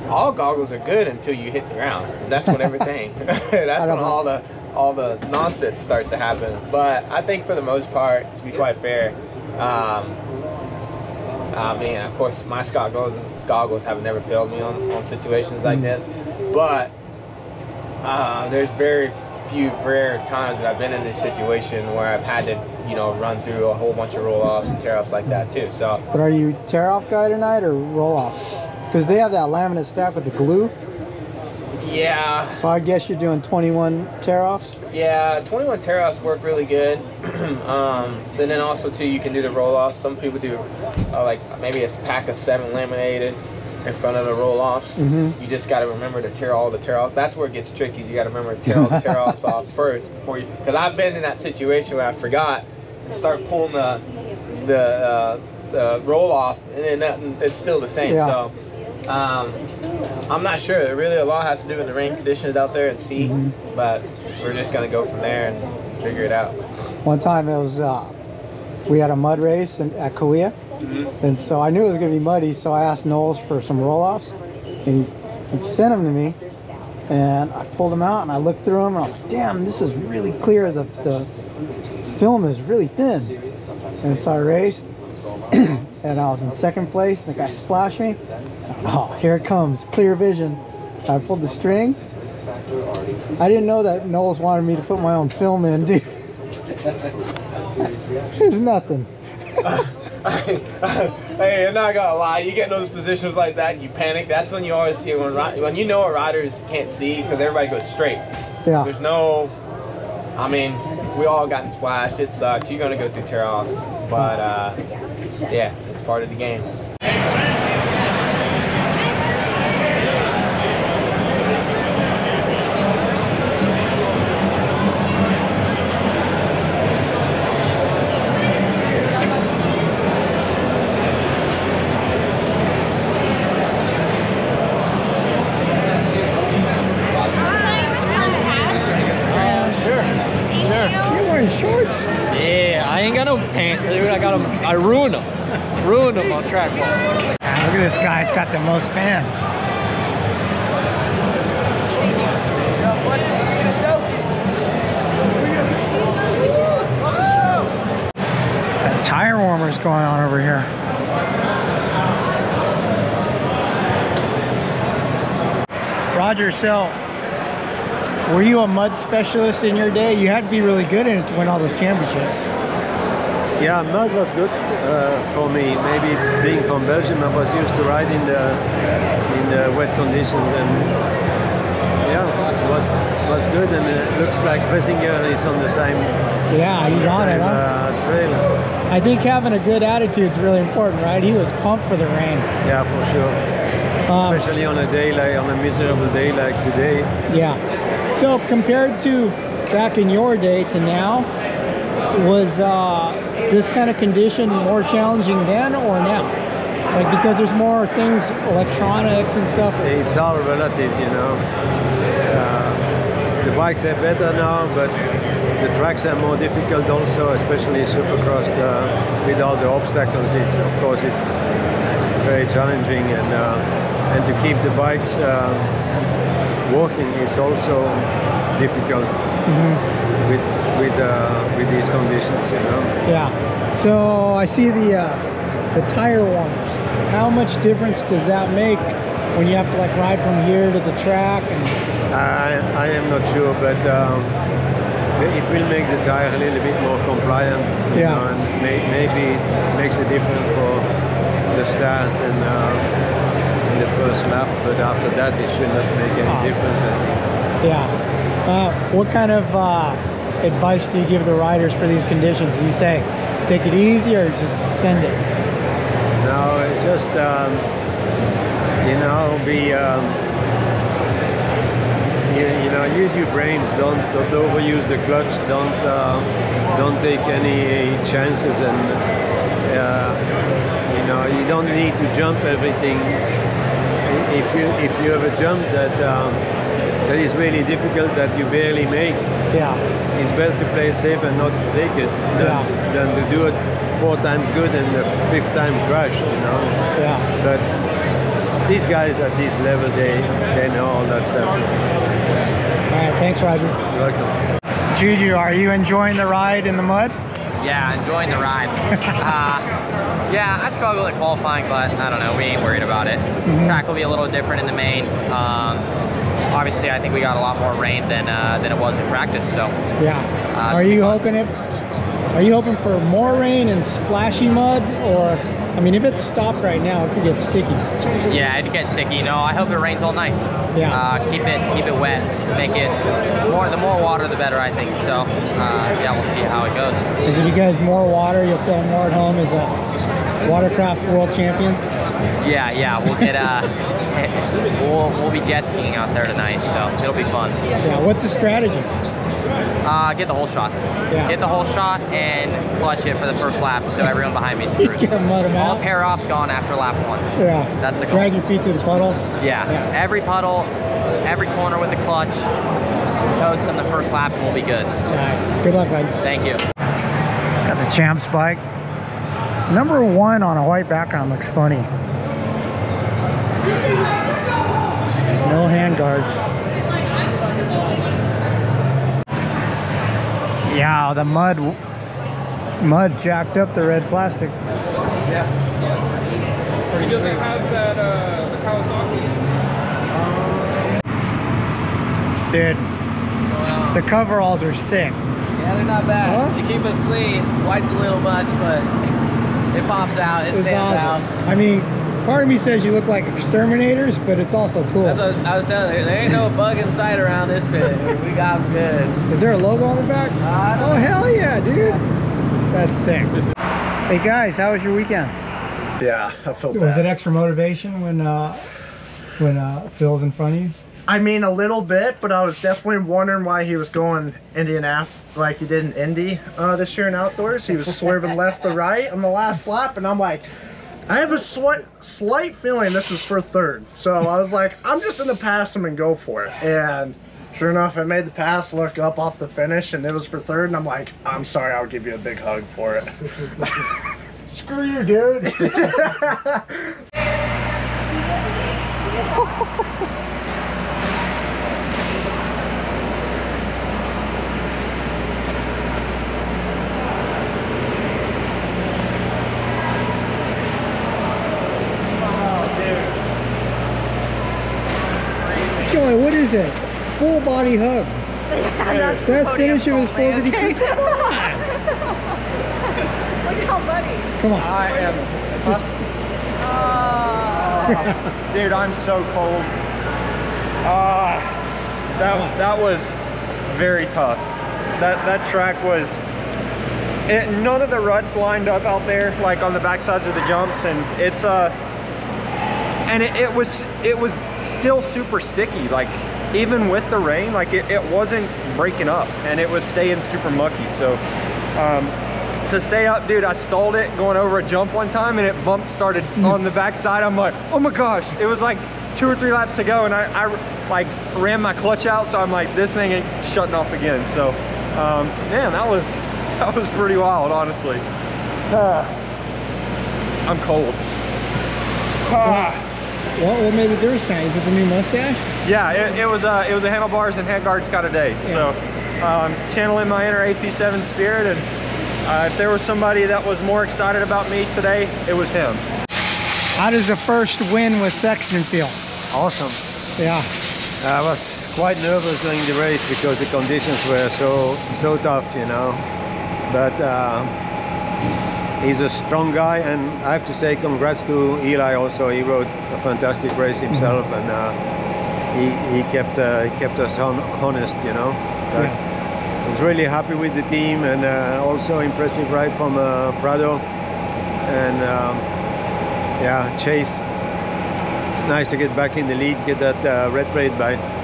S5: all goggles are good until you hit the ground. That's when everything. That's when all the all the nonsense starts to happen. But I think for the most part, to be quite fair, um, I mean, of course, my Scott goggles, goggles have never failed me on, on situations like this. But uh, there's very few rare times that I've been in this situation where I've had to, you know, run through a whole bunch of roll-offs and tear-offs like that too. So.
S13: But are you tear-off guy tonight or roll-off? Because they have that laminate stack with the glue.
S5: Yeah.
S13: So I guess you're doing twenty-one tear-offs?
S5: Yeah, twenty-one tear-offs work really good. um, and then also too, you can do the roll-offs. Some people do uh, like maybe a pack of seven laminated in front of the roll-offs.
S13: Mm-hmm.
S5: You just got to remember to tear all the tear-offs. That's where it gets tricky. You got to remember to tear all the tear-offs off first before you. Because I've been in that situation where I forgot and start pulling the the, uh, the roll-off, and then nothing, it's still the same.
S13: Yeah.
S5: So. Um, I'm not sure. Really, a lot has to do with the rain conditions out there and sea, mm-hmm. but we're just gonna go from there and figure it out.
S13: One time it was, uh, we had a mud race in, at Kauai, mm-hmm. and so I knew it was gonna be muddy, so I asked Knowles for some roll-offs, and he, he sent them to me, and I pulled them out and I looked through them, and I was like, damn, this is really clear. The, the film is really thin. And so I raced. And I was in second place, and the guy splashed me. Oh, here it comes, clear vision. I pulled the string. I didn't know that Knowles wanted me to put my own film in, dude. There's nothing.
S5: Hey, I'm not gonna lie, you get in those positions like that, you panic. That's when you always see when when you know a riders can't see because everybody goes straight.
S13: Yeah.
S5: There's no, I mean, we all gotten splashed. It sucks. You're gonna go through tear-offs, but uh, yeah, it's part of the game.
S13: Shorts?
S14: Yeah, I ain't got no pants, dude. I got them. I ruined them. Ruined them on track ball.
S1: Look at this guy. He's got the most fans. Got tire warmers going on over here. Roger, so were you a mud specialist in your day? You had to be really good in it to win all those championships.
S7: Yeah, mud was good uh, for me. Maybe being from Belgium, I was used to ride in the in the wet conditions, and yeah, it was was good. And it looks like Plessinger is on the same.
S1: Yeah, he's on
S7: same,
S1: it, huh?
S7: Uh, trail.
S1: I think having a good attitude is really important, right? He was pumped for the rain.
S7: Yeah, for sure. Um, Especially on a day like on a miserable day like today.
S1: Yeah. So compared to back in your day to now, was uh, this kind of condition more challenging then or now? Like because there's more things, electronics and stuff?
S7: It's all relative, you know. Uh, the bikes are better now, but the tracks are more difficult also, especially Supercross the, with all the obstacles. It's, of course, it's very challenging, and uh, and to keep the bikes uh, working is also difficult mm-hmm. with with uh, with these conditions, you know.
S1: Yeah. So I see the uh, the tire warmers. How much difference does that make when you have to like ride from here to the track? And
S7: I I am not sure, but um, it will make the tire a little bit more compliant. You
S1: yeah.
S7: know, and may, maybe it makes a difference for the start and uh, in the first lap, but after that it should not make any oh. difference, I think.
S1: Yeah. Uh, what kind of uh, advice do you give the riders for these conditions? Do you say take it easy or just send it?
S7: No, it's just um, you know, be um, you, you know, use your brains. Don't don't overuse the clutch. Don't uh, don't take any chances, and uh, you know, you don't need to jump everything. If you if you have a jump that um, that is really difficult, that you barely make,
S1: yeah,
S7: it's better to play it safe and not take it than,
S1: yeah.
S7: than to do it four times good and the fifth time crash, you know.
S1: Yeah.
S7: But these guys at this level, they they know all that stuff.
S13: All right, thanks, Roger.
S7: You're welcome.
S1: Juju, are you enjoying the ride in the mud?
S8: Yeah, enjoying the ride. uh, yeah, I struggle at qualifying, but I don't know, we ain't worried about it. Mm-hmm. Track will be a little different in the main. Um, obviously, I think we got a lot more rain than uh, than it was in practice. So
S13: yeah,
S8: uh,
S13: are you hoping it? Are you hoping for more rain and splashy mud, or I mean, if it's stopped right now, it could get sticky.
S8: Yeah, it'd get sticky. No, I hope it rains all night.
S13: Yeah.
S8: Uh, keep it keep it wet. Make it more. The more water, the better, I think. So uh, yeah, we'll see how it goes.
S13: Is it because more water, you'll feel more at home as a watercraft world champion?
S8: Yeah, yeah. We'll get uh, we'll we'll be jet skiing out there tonight, so it'll be fun.
S13: Yeah. What's the strategy?
S8: Uh, get the whole shot.
S13: Yeah.
S8: Get the whole shot and clutch it for the first lap, so everyone behind me is screwed. All tear off's gone after lap one.
S13: Yeah.
S8: That's the goal.
S13: Drag your feet through the puddles.
S8: Yeah. yeah. Every puddle, every corner with the clutch, toast on the first lap, and we'll be good.
S13: Nice. Good luck, bud.
S8: Thank you.
S1: Got the Champs bike. Number one on a white background looks funny. No hand guards. Yeah, the mud mud jacked up the red plastic.
S4: Yes. He doesn't have that uh, the Kawasaki.
S1: Dude, the coveralls are sick.
S6: Yeah, they're not bad.
S1: Huh?
S6: They keep us clean. White's a little much, but it pops out. It
S1: It's
S6: stands
S1: awesome.
S6: out.
S1: I mean, part of me says you look like exterminators, but it's also cool.
S6: That's what I was, I was telling you. There ain't no bug in sight around this pit. We got them good.
S1: Is there a logo on the back?
S6: Uh,
S1: oh, hell yeah, dude. That's sick. Hey guys, how was your weekend?
S9: Yeah, I felt
S1: Was
S9: bad.
S1: it extra motivation when uh, when uh, Phil's in front of you?
S9: I mean, a little bit, but I was definitely wondering why he was going Indianapolis like he did in Indy uh, this year in outdoors. He was swerving left to right on the last lap, and I'm like, I have a slight, slight feeling this is for third. So I was like, I'm just gonna pass him and go for it. And sure enough, I made the pass, look up off the finish, and it was for third. And I'm like, I'm sorry, I'll give you a big hug for it.
S1: Screw you, dude. Joy, what is this? Full body hug.
S18: Yeah, that's
S1: Best finish of his four fifty.
S18: okay?
S1: Come on.
S18: Look how muddy.
S1: Come on.
S3: I am
S1: just.
S3: Oh, dude, I'm so cold. Ah, uh, that that was very tough. That that track was. It, none of the ruts lined up out there, like on the back sides of the jumps, and it's uh, and it, it was it was still super sticky. Like even with the rain, like it, it wasn't breaking up, and it was staying super mucky. So. Um, To stay up, dude, I stalled it going over a jump one time and it bumped started on the back side. I'm like, oh my gosh, it was like two or three laps to go and I, I like ran my clutch out, so I'm like, this thing ain't shutting off again. So, um, man, that was, that was pretty wild, honestly. Uh, I'm cold. Uh,
S1: What, what made the difference tonight? Is it the new mustache?
S3: yeah, it, it was uh, it was a handlebars and handguards kind of day.
S1: Yeah.
S3: So, um, channeling my inner A P seven spirit, and Uh, if there was somebody that was more excited about me today, it was him.
S1: How does the first win with Sexton feel?
S7: Awesome.
S1: Yeah.
S7: I was quite nervous during the race because the conditions were so so tough, you know. But uh, he's a strong guy, and I have to say congrats to Eli also. He rode a fantastic race himself, and uh, he, he kept uh, he kept us on, honest, you know. But
S1: yeah.
S7: I was really happy with the team, and uh, also impressive ride from uh, Prado. And um, yeah, Chase, it's nice to get back in the lead, get that uh, red plate by